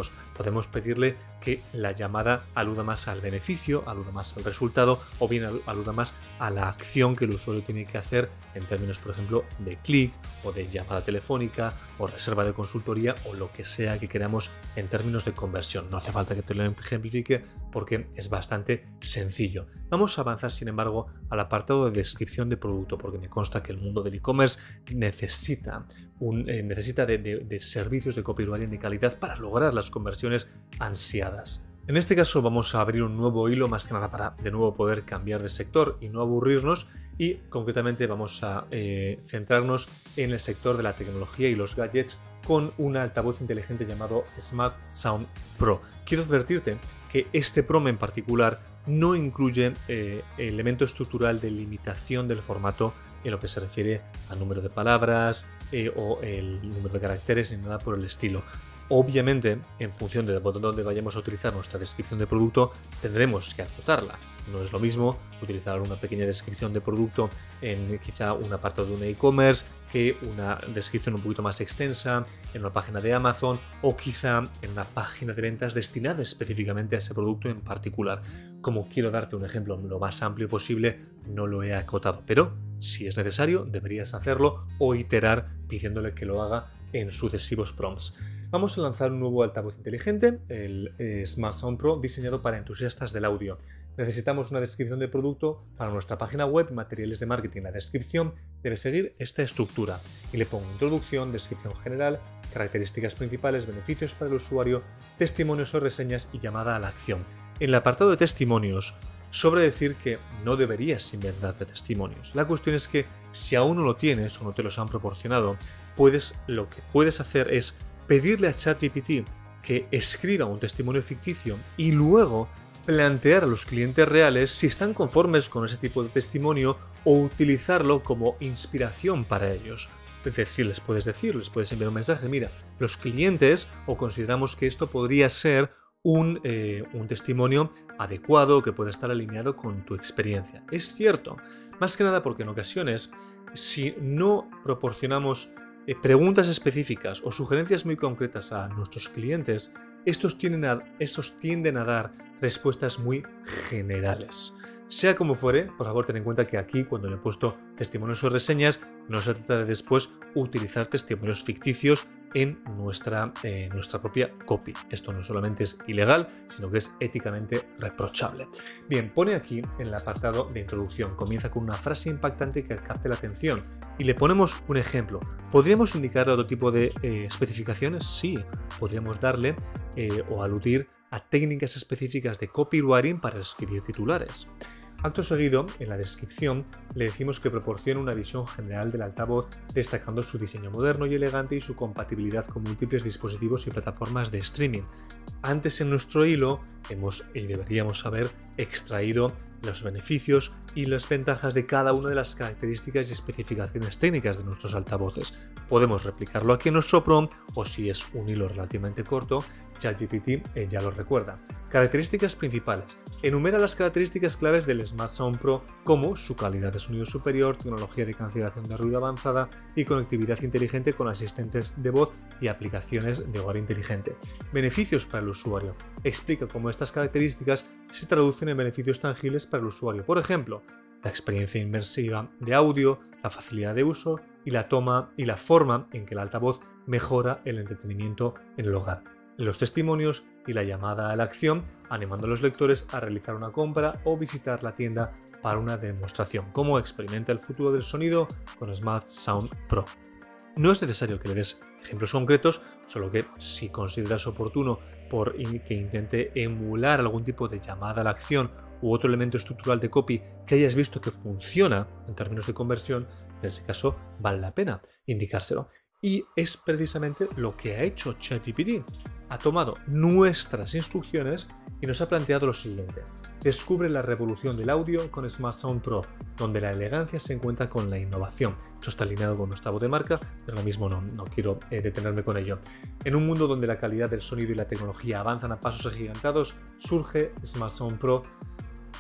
podemos pedirle que la llamada aluda más al beneficio, aluda más al resultado o bien aluda más a la acción que el usuario tiene que hacer en términos, por ejemplo, de clic o de llamada telefónica o reserva de consultoría o lo que sea que queramos en términos de conversión. No hace falta que te lo ejemplifique porque es bastante sencillo. Vamos a avanzar, sin embargo, al apartado de descripción de producto, porque me consta que el mundo del e-commerce necesita, un, eh, necesita de, de, de servicios de copywriting de calidad para lograr las conversiones ansiadas. En este caso vamos a abrir un nuevo hilo, más que nada para de nuevo poder cambiar de sector y no aburrirnos, y concretamente vamos a eh, centrarnos en el sector de la tecnología y los gadgets con un altavoz inteligente llamado Smart Sound Pro. Quiero advertirte que este Pro en particular no incluye eh, elemento estructural de limitación del formato en lo que se refiere al número de palabras eh, o el número de caracteres ni nada por el estilo. Obviamente, en función de dónde vayamos a utilizar nuestra descripción de producto, tendremos que acotarla. No es lo mismo utilizar una pequeña descripción de producto en quizá un apartado de un e-commerce que una descripción un poquito más extensa en una página de Amazon o quizá en una página de ventas destinada específicamente a ese producto en particular. Como quiero darte un ejemplo lo más amplio posible, no lo he acotado, pero si es necesario deberías hacerlo o iterar pidiéndole que lo haga en sucesivos prompts. Vamos a lanzar un nuevo altavoz inteligente, el eh, Smart Sound Pro, diseñado para entusiastas del audio. Necesitamos una descripción de producto para nuestra página web y materiales de marketing. La descripción debe seguir esta estructura y le pongo introducción, descripción general, características principales, beneficios para el usuario, testimonios o reseñas y llamada a la acción. En el apartado de testimonios, sobra decir que no deberías inventarte testimonios. La cuestión es que si aún no lo tienes o no te los han proporcionado, puedes, lo que puedes hacer es pedirle a ChatGPT que escriba un testimonio ficticio y luego plantear a los clientes reales si están conformes con ese tipo de testimonio o utilizarlo como inspiración para ellos. Es decir, les puedes decir, les puedes enviar un mensaje, mira, los clientes o consideramos que esto podría ser un, eh, un testimonio adecuado que pueda estar alineado con tu experiencia. Es cierto, más que nada porque en ocasiones, si no proporcionamos eh, preguntas específicas o sugerencias muy concretas a nuestros clientes, estos tienden a, estos tienden a dar respuestas muy generales. Sea como fuere, por favor ten en cuenta que aquí cuando le he puesto testimonios o reseñas, no se trata de después utilizar testimonios ficticios en nuestra, eh, nuestra propia copy. Esto no solamente es ilegal, sino que es éticamente reprochable. Bien, pone aquí en el apartado de introducción, comienza con una frase impactante que capte la atención y le ponemos un ejemplo. ¿Podríamos indicarle otro tipo de eh, especificaciones? Sí, podríamos darle eh, o aludir a técnicas específicas de copywriting para escribir titulares. Acto seguido, en la descripción, le decimos que proporciona una visión general del altavoz, destacando su diseño moderno y elegante y su compatibilidad con múltiples dispositivos y plataformas de streaming. Antes en nuestro hilo hemos y deberíamos haber extraído los beneficios y las ventajas de cada una de las características y especificaciones técnicas de nuestros altavoces. Podemos replicarlo aquí en nuestro prompt o si es un hilo relativamente corto, ChatGPT eh, ya lo recuerda. Características principales. Enumera las características claves del Smart Sound Pro como su calidad de sonido superior, tecnología de cancelación de ruido avanzada y conectividad inteligente con asistentes de voz y aplicaciones de hogar inteligente. Beneficios para el usuario. Explica cómo estas características se traducen en beneficios tangibles para el usuario. Por ejemplo, la experiencia inmersiva de audio, la facilidad de uso y la toma y la forma en que el altavoz mejora el entretenimiento en el hogar. Los testimonios y la llamada a la acción, animando a los lectores a realizar una compra o visitar la tienda para una demostración. Cómo experimenta el futuro del sonido con Smart Sound Pro. No es necesario que le des ejemplos concretos, solo que si consideras oportuno por que intente emular algún tipo de llamada a la acción u otro elemento estructural de copy que hayas visto que funciona en términos de conversión, en ese caso vale la pena indicárselo. Y es precisamente lo que ha hecho ChatGPT. Ha tomado nuestras instrucciones y nos ha planteado lo siguiente. Descubre la revolución del audio con Smart Sound Pro, donde la elegancia se encuentra con la innovación. Esto está alineado con nuestra voz de marca, pero ahora mismo no, no quiero eh, detenerme con ello. En un mundo donde la calidad del sonido y la tecnología avanzan a pasos agigantados, surge Smart Sound Pro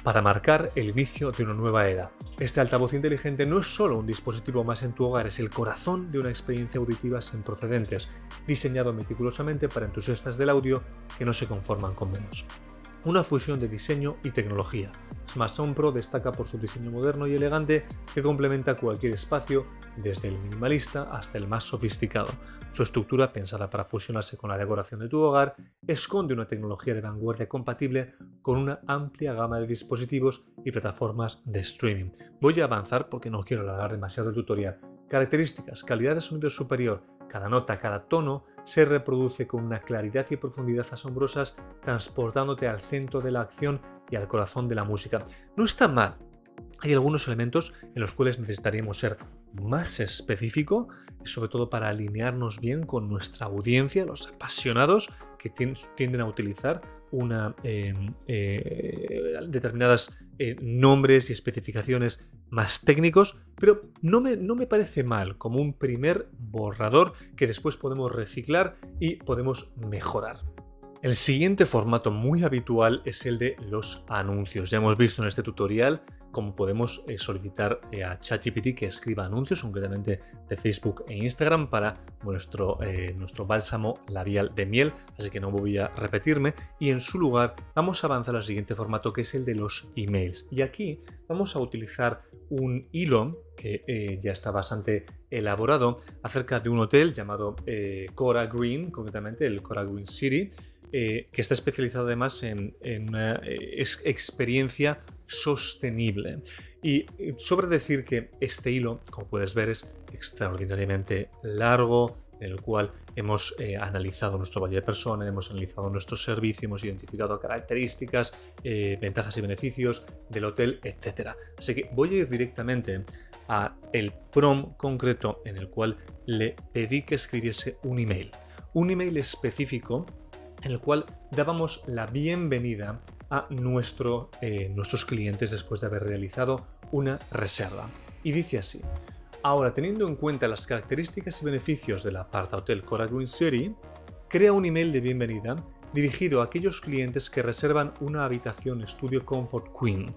para marcar el inicio de una nueva era. Este altavoz inteligente no es solo un dispositivo más en tu hogar, es el corazón de una experiencia auditiva sin precedentes, diseñado meticulosamente para entusiastas del audio que no se conforman con menos. Una fusión de diseño y tecnología. Smart Sound Pro destaca por su diseño moderno y elegante que complementa cualquier espacio, desde el minimalista hasta el más sofisticado. Su estructura, pensada para fusionarse con la decoración de tu hogar, esconde una tecnología de vanguardia compatible con una amplia gama de dispositivos y plataformas de streaming. Voy a avanzar porque no quiero alargar demasiado el tutorial. Características: calidad de sonido superior. Cada nota, cada tono se reproduce con una claridad y profundidad asombrosas, transportándote al centro de la acción y al corazón de la música. No está mal. Hay algunos elementos en los cuales necesitaríamos ser más específico, sobre todo para alinearnos bien con nuestra audiencia, los apasionados que tienden a utilizar una, eh, eh, determinadas eh, nombres y especificaciones más técnicos, pero no me, no me parece mal como un primer borrador que después podemos reciclar y podemos mejorar. El siguiente formato muy habitual es el de los anuncios. Ya hemos visto en este tutorial cómo podemos eh, solicitar eh, a ChatGPT que escriba anuncios, concretamente de Facebook e Instagram, para nuestro, eh, nuestro bálsamo labial de miel, así que no voy a repetirme. Y en su lugar vamos a avanzar al siguiente formato, que es el de los emails. Y aquí vamos a utilizar un hilo que eh, ya está bastante elaborado acerca de un hotel llamado eh, Cora Green, concretamente el Cora Green City, Eh, que está especializado además en, en una eh, experiencia sostenible. Y sobre decir que este hilo, como puedes ver, es extraordinariamente largo, en el cual hemos eh, analizado nuestro valle de persona, hemos analizado nuestro servicio, hemos identificado características, eh, ventajas y beneficios del hotel, etcétera. Así que voy a ir directamente a el prompt concreto en el cual le pedí que escribiese un email. Un email específico en el cual dábamos la bienvenida a nuestro, eh, nuestros clientes después de haber realizado una reserva. Y dice así: ahora, teniendo en cuenta las características y beneficios del apartahotel Cora Green City, crea un email de bienvenida dirigido a aquellos clientes que reservan una habitación Studio Comfort Queen.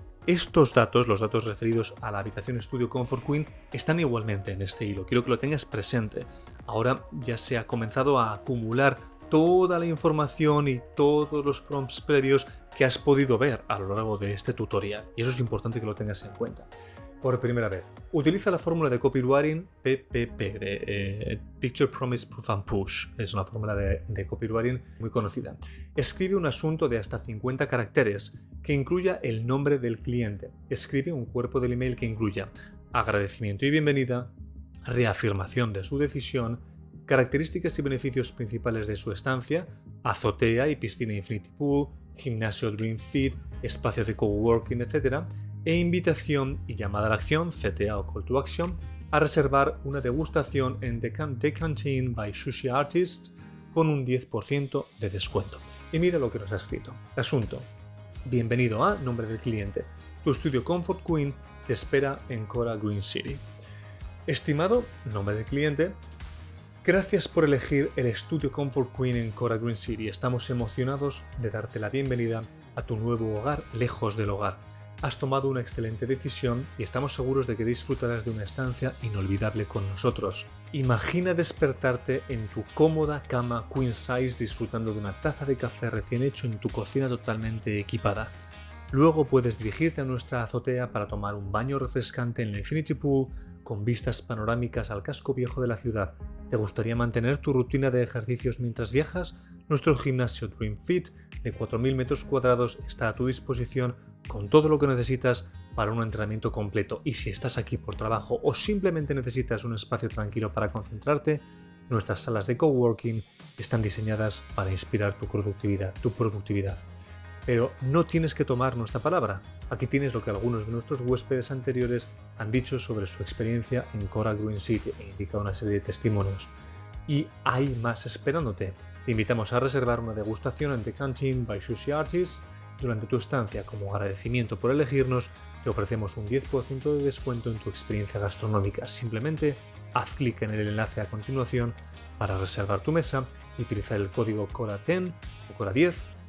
Estos datos, los datos referidos a la habitación Studio Comfort Queen, están igualmente en este hilo. Quiero que lo tengas presente. Ahora ya se ha comenzado a acumular toda la información y todos los prompts previos que has podido ver a lo largo de este tutorial. Y eso es importante que lo tengas en cuenta. Por primera vez, utiliza la fórmula de copywriting P P P, de eh, Picture Promise Proof and Push. Es una fórmula de, de copywriting muy conocida. Escribe un asunto de hasta cincuenta caracteres que incluya el nombre del cliente. Escribe un cuerpo del email que incluya agradecimiento y bienvenida, reafirmación de su decisión, características y beneficios principales de su estancia, azotea y piscina Infinity Pool, gimnasio Dream Fit, espacio de coworking, etcétera, e invitación y llamada a la acción, C T A o Call to Action, a reservar una degustación en The, Can The Canteen by Sushi Artist con un diez por ciento de descuento. Y mira lo que nos ha escrito. Asunto: bienvenido a nombre del cliente. Tu Studio Comfort Queen te espera en Cora Green City. Estimado nombre del cliente, gracias por elegir el Studio Comfort Queen en Cora Green City. Estamos emocionados de darte la bienvenida a tu nuevo hogar lejos del hogar. Has tomado una excelente decisión y estamos seguros de que disfrutarás de una estancia inolvidable con nosotros. Imagina despertarte en tu cómoda cama queen size disfrutando de una taza de café recién hecho en tu cocina totalmente equipada. Luego puedes dirigirte a nuestra azotea para tomar un baño refrescante en la Infinity Pool con vistas panorámicas al casco viejo de la ciudad. ¿Te gustaría mantener tu rutina de ejercicios mientras viajas? Nuestro gimnasio Dream Fit de cuatro mil metros cuadrados está a tu disposición con todo lo que necesitas para un entrenamiento completo. Y si estás aquí por trabajo o simplemente necesitas un espacio tranquilo para concentrarte, nuestras salas de coworking están diseñadas para inspirar tu productividad, tu productividad. Pero no tienes que tomar nuestra palabra. Aquí tienes lo que algunos de nuestros huéspedes anteriores han dicho sobre su experiencia en Cora Green City, e indica una serie de testimonios. Y hay más esperándote. Te invitamos a reservar una degustación en The Canteen by Sushi Artist durante tu estancia. Como agradecimiento por elegirnos, te ofrecemos un diez por ciento de descuento en tu experiencia gastronómica. Simplemente haz clic en el enlace a continuación para reservar tu mesa y utilizar el código Cora diez o Cora diez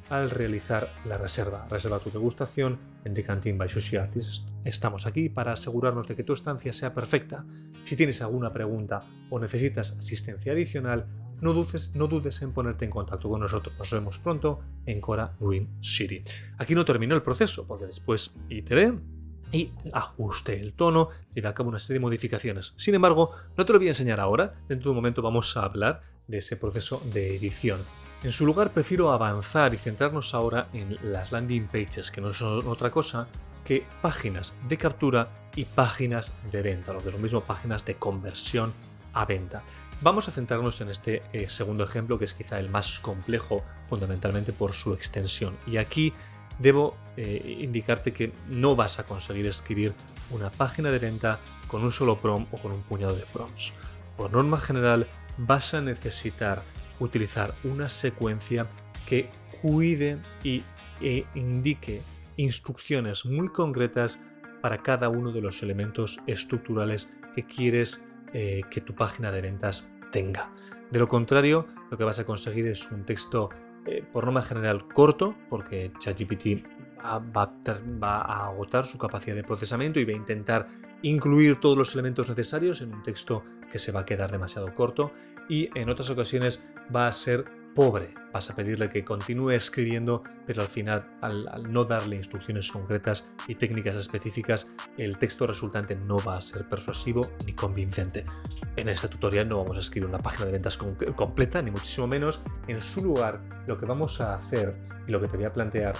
al realizar la reserva. Reserva tu degustación en The Canteen by Sushi Artist. Estamos aquí para asegurarnos de que tu estancia sea perfecta. Si tienes alguna pregunta o necesitas asistencia adicional, no dudes, no dudes en ponerte en contacto con nosotros. Nos vemos pronto en Cora Green City. Aquí no terminó el proceso, porque después I T V y ajuste el tono, llevé a cabo una serie de modificaciones. Sin embargo, no te lo voy a enseñar ahora. Dentro de un momento vamos a hablar de ese proceso de edición. En su lugar prefiero avanzar y centrarnos ahora en las landing pages, que no son otra cosa que páginas de captura y páginas de venta, lo que es lo mismo, páginas de conversión a venta. Vamos a centrarnos en este eh, segundo ejemplo, que es quizá el más complejo, fundamentalmente por su extensión. Y aquí debo eh, indicarte que no vas a conseguir escribir una página de venta con un solo prompt o con un puñado de prompts. Por norma general, vas a necesitar utilizar una secuencia que cuide y e indique instrucciones muy concretas para cada uno de los elementos estructurales que quieres eh, que tu página de ventas tenga. De lo contrario, lo que vas a conseguir es un texto eh, por norma general corto, porque ChatGPT va, va, va a agotar su capacidad de procesamiento y va a intentar incluir todos los elementos necesarios en un texto que se va a quedar demasiado corto, y en otras ocasiones va a ser pobre. Vas a pedirle que continúe escribiendo, pero al final, al, al no darle instrucciones concretas y técnicas específicas, el texto resultante no va a ser persuasivo ni convincente. En este tutorial no vamos a escribir una página de ventas com completa, ni muchísimo menos. En su lugar, lo que vamos a hacer y lo que te voy a plantear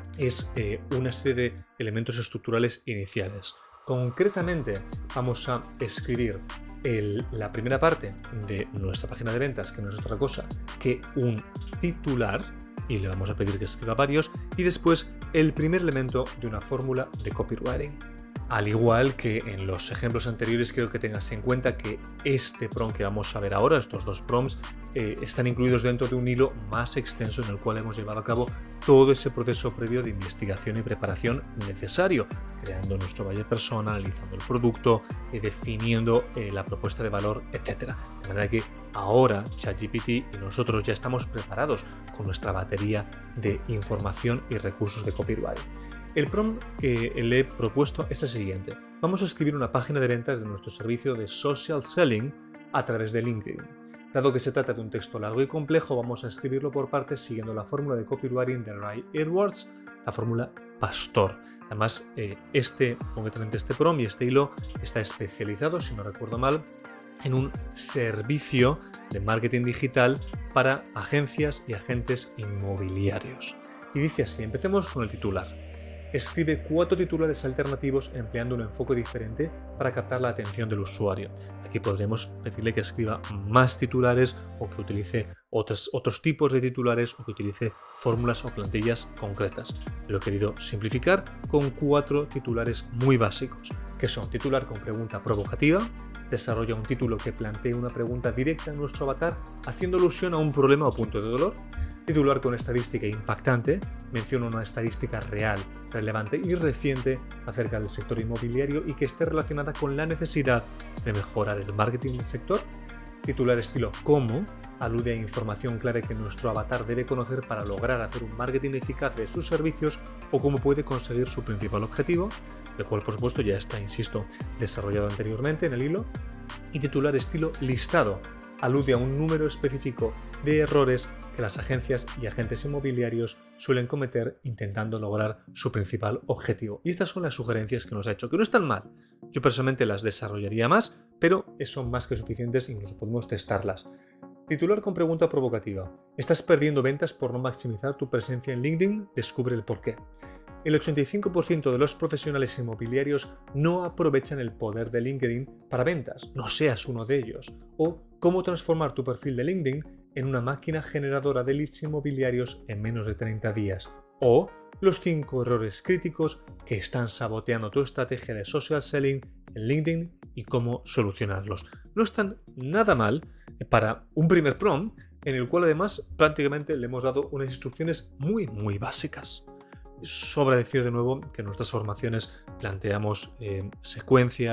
es eh, una serie de elementos estructurales iniciales. Concretamente, vamos a escribir el, la primera parte de nuestra página de ventas, que no es otra cosa que un titular, y le vamos a pedir que escriba varios, y después el primer elemento de una fórmula de copywriting. Al igual que en los ejemplos anteriores, quiero que tengas en cuenta que este prompt que vamos a ver ahora, estos dos prompts, eh, están incluidos dentro de un hilo más extenso en el cual hemos llevado a cabo todo ese proceso previo de investigación y preparación necesario, creando nuestro buyer persona, analizando el producto, eh, definiendo eh, la propuesta de valor, etcétera. De manera que ahora ChatGPT y nosotros ya estamos preparados con nuestra batería de información y recursos de copywriting. El prompt que le he propuesto es el siguiente. Vamos a escribir una página de ventas de nuestro servicio de social selling a través de LinkedIn. Dado que se trata de un texto largo y complejo, vamos a escribirlo por partes siguiendo la fórmula de copywriting de Ray Edwards, la fórmula Pastor. Además, eh, este, concretamente este prompt y este hilo está especializado, si no recuerdo mal, en un servicio de marketing digital para agencias y agentes inmobiliarios. Y dice así, empecemos con el titular. Escribe cuatro titulares alternativos empleando un enfoque diferente para captar la atención del usuario. Aquí podremos pedirle que escriba más titulares o que utilice otros, otros tipos de titulares o que utilice fórmulas o plantillas concretas. Lo he querido simplificar con cuatro titulares muy básicos, que son titular con pregunta provocativa, desarrolla un título que plantee una pregunta directa a nuestro avatar haciendo alusión a un problema o punto de dolor, titular con estadística impactante, menciona una estadística real, relevante y reciente acerca del sector inmobiliario y que esté relacionada con la necesidad de mejorar el marketing del sector. Titular estilo cómo, alude a información clara que nuestro avatar debe conocer para lograr hacer un marketing eficaz de sus servicios o cómo puede conseguir su principal objetivo, el cual por supuesto ya está, insisto, desarrollado anteriormente en el hilo. Y titular estilo listado, alude a un número específico de errores que las agencias y agentes inmobiliarios suelen cometer intentando lograr su principal objetivo. Y estas son las sugerencias que nos ha hecho, que no están mal. Yo personalmente las desarrollaría más, pero son más que suficientes, incluso podemos testarlas. Titular con pregunta provocativa. ¿Estás perdiendo ventas por no maximizar tu presencia en LinkedIn? Descubre el porqué. El ochenta y cinco por ciento de los profesionales inmobiliarios no aprovechan el poder de LinkedIn para ventas. No seas uno de ellos. O cómo transformar tu perfil de LinkedIn en una máquina generadora de leads inmobiliarios en menos de treinta días. O los cinco errores críticos que están saboteando tu estrategia de social selling en LinkedIn y cómo solucionarlos. No están nada mal para un primer prompt en el cual además prácticamente le hemos dado unas instrucciones muy muy básicas. Sobra decir de nuevo que en nuestras formaciones planteamos eh, secuencias,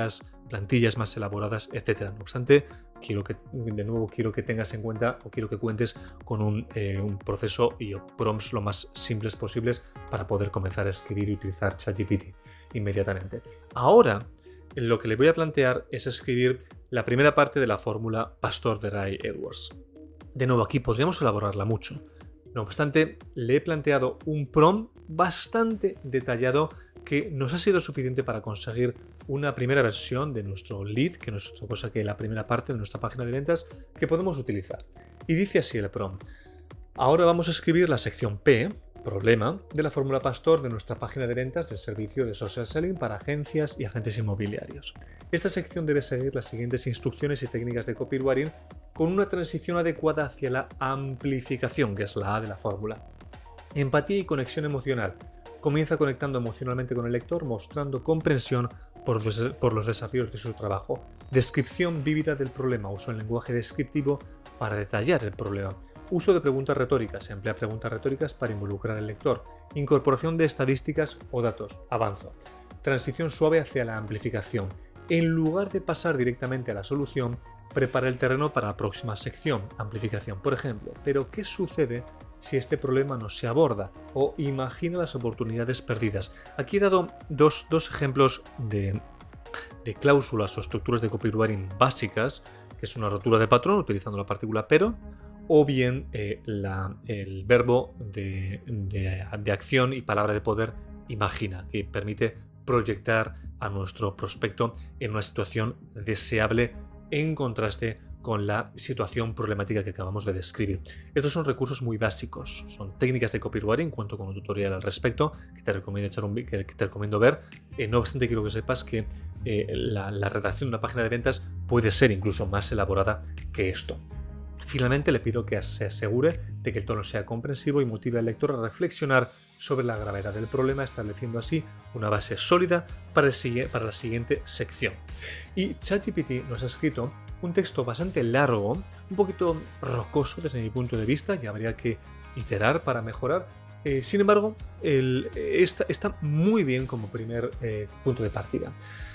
plantillas más elaboradas, etcétera. No obstante, quiero que, de nuevo, quiero que tengas en cuenta o quiero que cuentes con un, eh, un proceso y prompts lo más simples posibles para poder comenzar a escribir y utilizar ChatGPT inmediatamente. Ahora, lo que le voy a plantear es escribir la primera parte de la fórmula Pastor de Ray-Edwards. De nuevo, aquí podríamos elaborarla mucho. No obstante, le he planteado un prompt bastante detallado que nos ha sido suficiente para conseguir una primera versión de nuestro lead, que no es otra cosa que la primera parte de nuestra página de ventas, que podemos utilizar. Y dice así el prompt. Ahora vamos a escribir la sección P, problema, de la fórmula Pastor de nuestra página de ventas del servicio de social selling para agencias y agentes inmobiliarios. Esta sección debe seguir las siguientes instrucciones y técnicas de copywriting con una transición adecuada hacia la amplificación, que es la A de la fórmula. Empatía y conexión emocional. Comienza conectando emocionalmente con el lector, mostrando comprensión por los, por los desafíos de su trabajo. Descripción vívida del problema. Uso el lenguaje descriptivo para detallar el problema. Uso de preguntas retóricas. Se emplea preguntas retóricas para involucrar al lector. Incorporación de estadísticas o datos. Avanzo. Transición suave hacia la amplificación. En lugar de pasar directamente a la solución, prepara el terreno para la próxima sección, amplificación, por ejemplo. Pero, ¿qué sucede si este problema no se aborda? O imagina las oportunidades perdidas. Aquí he dado dos, dos ejemplos de, de cláusulas o estructuras de copywriting básicas, que es una rotura de patrón utilizando la partícula pero, o bien eh, la, el verbo de, de, de acción y palabra de poder imagina, que permite proyectar a nuestro prospecto en una situación deseable en contraste con la situación problemática que acabamos de describir. Estos son recursos muy básicos, son técnicas de copywriting, cuento con un tutorial al respecto que te recomiendo, echar un, que, que te recomiendo ver. Eh, no obstante, quiero que sepas que eh, la, la redacción de una página de ventas puede ser incluso más elaborada que esto. Finalmente, le pido que se asegure de que el tono sea comprensivo y motive al lector a reflexionar sobre la gravedad del problema, estableciendo así una base sólida para, el, para la siguiente sección. Y ChatGPT nos ha escrito un texto bastante largo, un poquito rocoso desde mi punto de vista, y habría que iterar para mejorar. Eh, sin embargo, el, está, está muy bien como primer eh, punto de partida.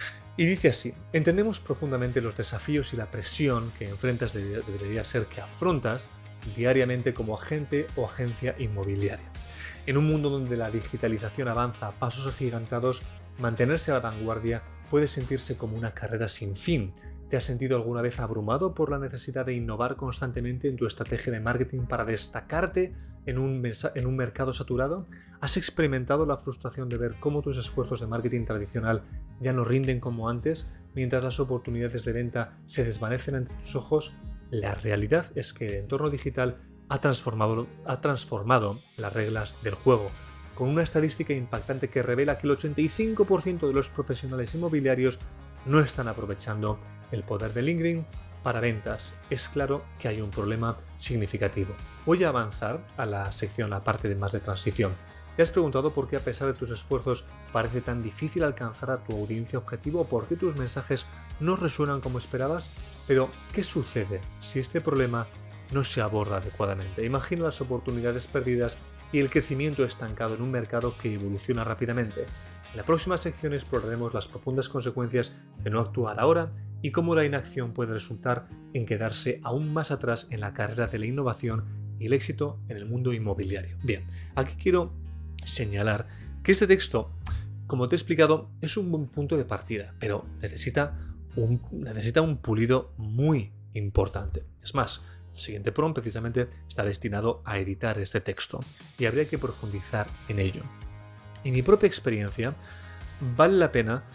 Y dice así: entendemos profundamente los desafíos y la presión que enfrentas, debería, debería ser que afrontas diariamente como agente o agencia inmobiliaria. En un mundo donde la digitalización avanza a pasos agigantados, mantenerse a la vanguardia puede sentirse como una carrera sin fin. ¿Te has sentido alguna vez abrumado por la necesidad de innovar constantemente en tu estrategia de marketing para destacarte en un, en un mercado saturado? ¿Has experimentado la frustración de ver cómo tus esfuerzos de marketing tradicional ya no rinden como antes, mientras las oportunidades de venta se desvanecen ante tus ojos? La realidad es que el entorno digital ha transformado, ha transformado las reglas del juego, con una estadística impactante que revela que el ochenta y cinco por ciento de los profesionales inmobiliarios no están aprovechando el poder de LinkedIn para ventas. Es claro que hay un problema significativo. Voy a avanzar a la sección, la parte de más de transición. ¿Te has preguntado por qué, a pesar de tus esfuerzos, parece tan difícil alcanzar a tu audiencia objetivo o por qué tus mensajes no resuenan como esperabas? Pero, ¿qué sucede si este problema no se aborda adecuadamente? Imagina las oportunidades perdidas y el crecimiento estancado en un mercado que evoluciona rápidamente. En la próxima sección exploraremos las profundas consecuencias de no actuar ahora y cómo la inacción puede resultar en quedarse aún más atrás en la carrera de la innovación y el éxito en el mundo inmobiliario. Bien, aquí quiero señalar que este texto, como te he explicado, es un buen punto de partida, pero necesita un, necesita un pulido muy importante. Es más, el siguiente prompt precisamente está destinado a editar este texto y habría que profundizar en ello. En mi propia experiencia, vale la pena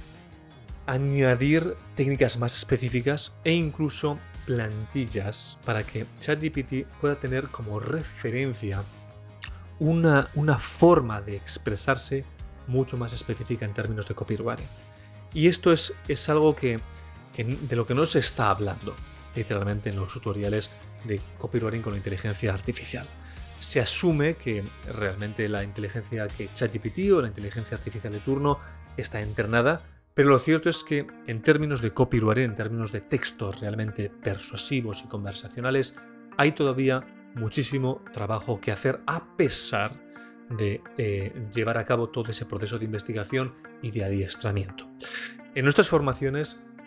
añadir técnicas más específicas e incluso plantillas para que ChatGPT pueda tener como referencia una, una forma de expresarse mucho más específica en términos de copywriting. Y esto es, es algo que, que de lo que no se está hablando literalmente en los tutoriales de copywriting con la inteligencia artificial. Se asume que realmente la inteligencia que ChatGPT o la inteligencia artificial de turno está entrenada, pero lo cierto es que en términos de copywriting, en términos de textos realmente persuasivos y conversacionales, hay todavía muchísimo trabajo que hacer a pesar de eh, llevar a cabo todo ese proceso de investigación y de adiestramiento. En nuestras formaciones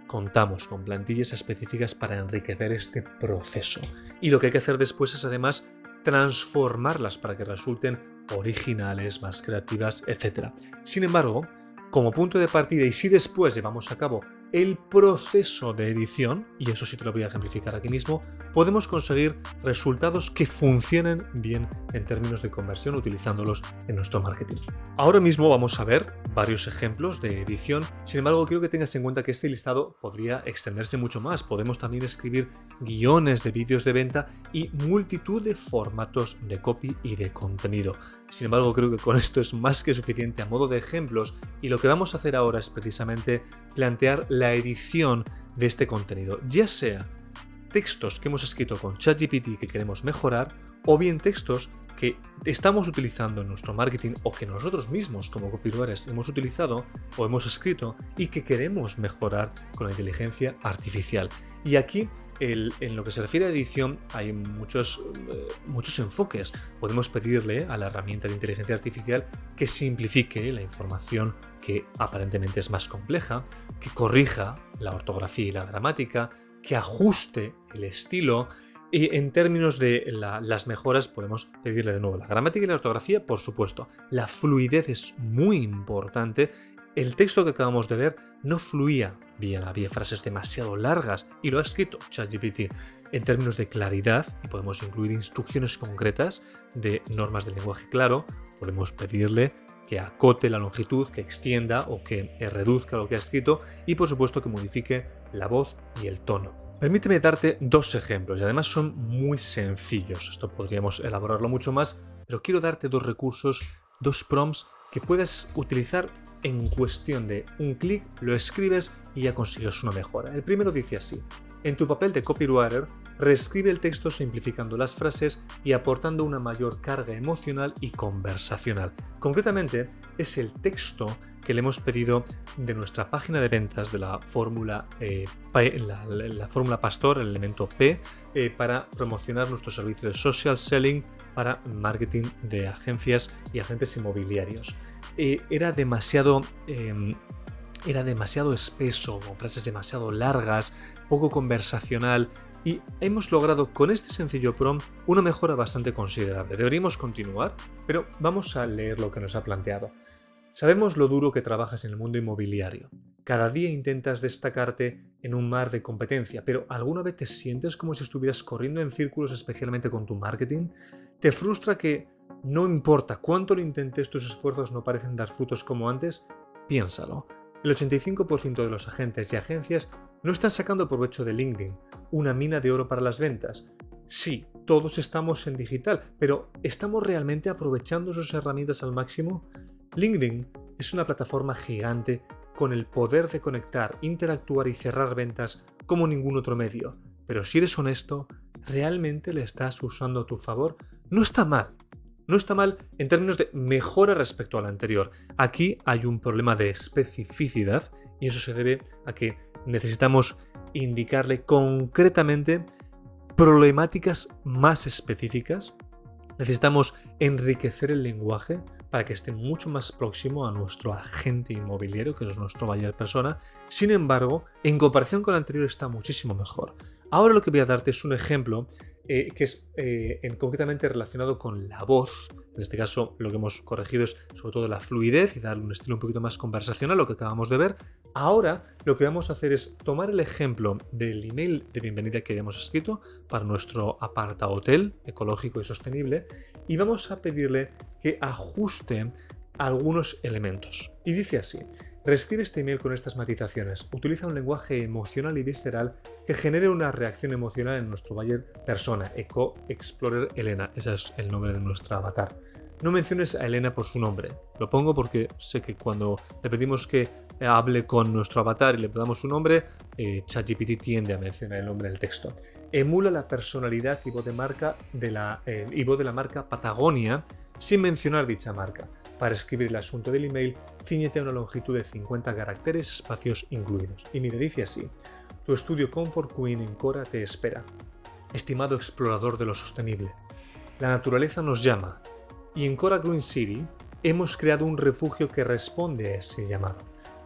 contamos con plantillas específicas para enriquecer este proceso. Y lo que hay que hacer después es además transformarlas para que resulten originales, más creativas, etcétera. Sin embargo, como punto de partida, y si después llevamos a cabo el proceso de edición, y eso sí te lo voy a ejemplificar aquí mismo, podemos conseguir resultados que funcionen bien en términos de conversión utilizándolos en nuestro marketing. Ahora mismo vamos a ver varios ejemplos de edición, sin embargo quiero que tengas en cuenta que este listado podría extenderse mucho más. Podemos también escribir guiones de vídeos de venta y multitud de formatos de copy y de contenido. Sin embargo, creo que con esto es más que suficiente a modo de ejemplos, y lo que vamos a hacer ahora es precisamente plantear la edición de este contenido, ya sea textos que hemos escrito con ChatGPT y que queremos mejorar, o bien textos que estamos utilizando en nuestro marketing o que nosotros mismos como copywriters hemos utilizado o hemos escrito y que queremos mejorar con la inteligencia artificial. Y aquí, el, en lo que se refiere a edición, hay muchos, eh, muchos enfoques. Podemos pedirle a la herramienta de inteligencia artificial que simplifique la información que aparentemente es más compleja, que corrija la ortografía y la gramática, que ajuste el estilo. Y en términos de la, las mejoras podemos pedirle de nuevo la gramática y la ortografía, por supuesto. La fluidez es muy importante. El texto que acabamos de ver no fluía bien, había frases demasiado largas y lo ha escrito ChatGPT. En términos de claridad, y podemos incluir instrucciones concretas de normas del lenguaje claro, podemos pedirle que acote la longitud, que extienda o que reduzca lo que ha escrito y por supuesto que modifique la voz y el tono. Permíteme darte dos ejemplos y además son muy sencillos. Esto podríamos elaborarlo mucho más, pero quiero darte dos recursos, dos prompts que puedes utilizar en cuestión de un clic, lo escribes y ya consigues una mejora. El primero dice así: en tu papel de copywriter, reescribe el texto simplificando las frases y aportando una mayor carga emocional y conversacional. Concretamente, es el texto que le hemos pedido de nuestra página de ventas de la fórmula eh, la, la, la fórmula Pastor, el elemento P, eh, para promocionar nuestro servicio de social selling para marketing de agencias y agentes inmobiliarios. Eh, era demasiado... Eh, Era demasiado espeso, con frases demasiado largas, poco conversacional, y hemos logrado con este sencillo prompt una mejora bastante considerable. Deberíamos continuar, pero vamos a leer lo que nos ha planteado. Sabemos lo duro que trabajas en el mundo inmobiliario. Cada día intentas destacarte en un mar de competencia, pero ¿alguna vez te sientes como si estuvieras corriendo en círculos, especialmente con tu marketing? ¿Te frustra que no importa cuánto lo intentes, tus esfuerzos no parecen dar frutos como antes? Piénsalo. El ochenta y cinco por ciento de los agentes y agencias no están sacando provecho de LinkedIn, una mina de oro para las ventas. Sí, todos estamos en digital, pero ¿estamos realmente aprovechando sus herramientas al máximo? LinkedIn es una plataforma gigante con el poder de conectar, interactuar y cerrar ventas como ningún otro medio. Pero si eres honesto, ¿realmente le estás usando a tu favor? No está mal. No está mal en términos de mejora respecto al anterior. Aquí hay un problema de especificidad y eso se debe a que necesitamos indicarle concretamente problemáticas más específicas. Necesitamos enriquecer el lenguaje para que esté mucho más próximo a nuestro agente inmobiliario, que es nuestro buyer persona. Sin embargo, en comparación con el anterior está muchísimo mejor. Ahora lo que voy a darte es un ejemplo eh, que es eh, en, concretamente relacionado con la voz. En este caso lo que hemos corregido es sobre todo la fluidez y darle un estilo un poquito más conversacional, lo que acabamos de ver. Ahora lo que vamos a hacer es tomar el ejemplo del email de bienvenida que habíamos escrito para nuestro aparta hotel ecológico y sostenible y vamos a pedirle que ajuste algunos elementos. Y dice así: reescribe este email con estas matizaciones. Utiliza un lenguaje emocional y visceral que genere una reacción emocional en nuestro buyer persona. Eco Explorer Elena. Ese es el nombre de nuestra avatar. No menciones a Elena por su nombre. Lo pongo porque sé que cuando le pedimos que hable con nuestro avatar y le damos su nombre, eh, ChatGPT tiende a mencionar el nombre en el texto. Emula la personalidad y voz de marca de la, eh, y voz de la marca Patagonia sin mencionar dicha marca. Para escribir el asunto del email, cíñete a una longitud de cincuenta caracteres, espacios incluidos. Y mira, dice así: tu estudio Comfort Queen en Cora te espera. Estimado explorador de lo sostenible, la naturaleza nos llama y en Cora Green City hemos creado un refugio que responde a ese llamado.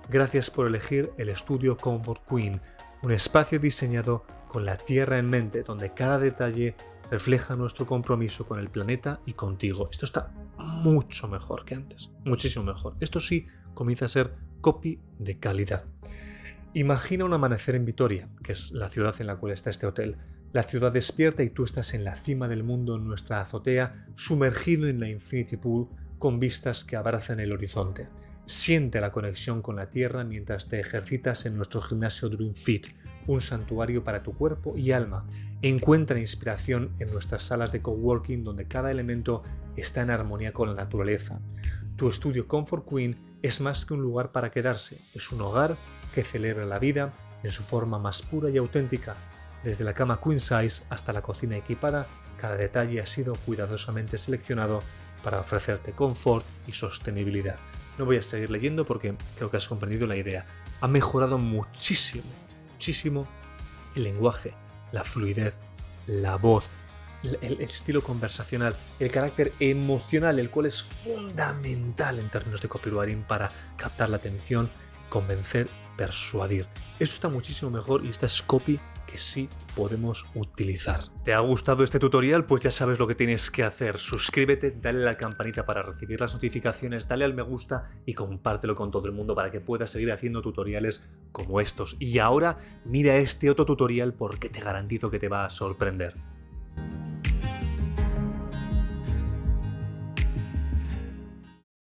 Gracias por elegir el estudio Comfort Queen, un espacio diseñado con la tierra en mente, donde cada detalle refleja nuestro compromiso con el planeta y contigo. Esto está mucho mejor que antes, muchísimo mejor. Esto sí comienza a ser copy de calidad. Imagina un amanecer en Vitoria, que es la ciudad en la cual está este hotel. La ciudad despierta y tú estás en la cima del mundo en nuestra azotea, sumergido en la Infinity Pool con vistas que abrazan el horizonte. Siente la conexión con la tierra mientras te ejercitas en nuestro gimnasio Dream Fit, un santuario para tu cuerpo y alma. Encuentra inspiración en nuestras salas de coworking donde cada elemento está en armonía con la naturaleza. Tu estudio Comfort Queen es más que un lugar para quedarse, es un hogar que celebra la vida en su forma más pura y auténtica. Desde la cama queen size hasta la cocina equipada, cada detalle ha sido cuidadosamente seleccionado para ofrecerte confort y sostenibilidad. No voy a seguir leyendo porque creo que has comprendido la idea. Ha mejorado muchísimo, muchísimo el lenguaje, la fluidez, la voz, el, el estilo conversacional, el carácter emocional, el cual es fundamental en términos de copywriting para captar la atención, convencer, persuadir. Esto está muchísimo mejor y esta es copy que sí podemos utilizar. ¿Te ha gustado este tutorial? Pues ya sabes lo que tienes que hacer. Suscríbete, dale a la campanita para recibir las notificaciones, dale al me gusta y compártelo con todo el mundo para que puedas seguir haciendo tutoriales como estos. Y ahora mira este otro tutorial porque te garantizo que te va a sorprender.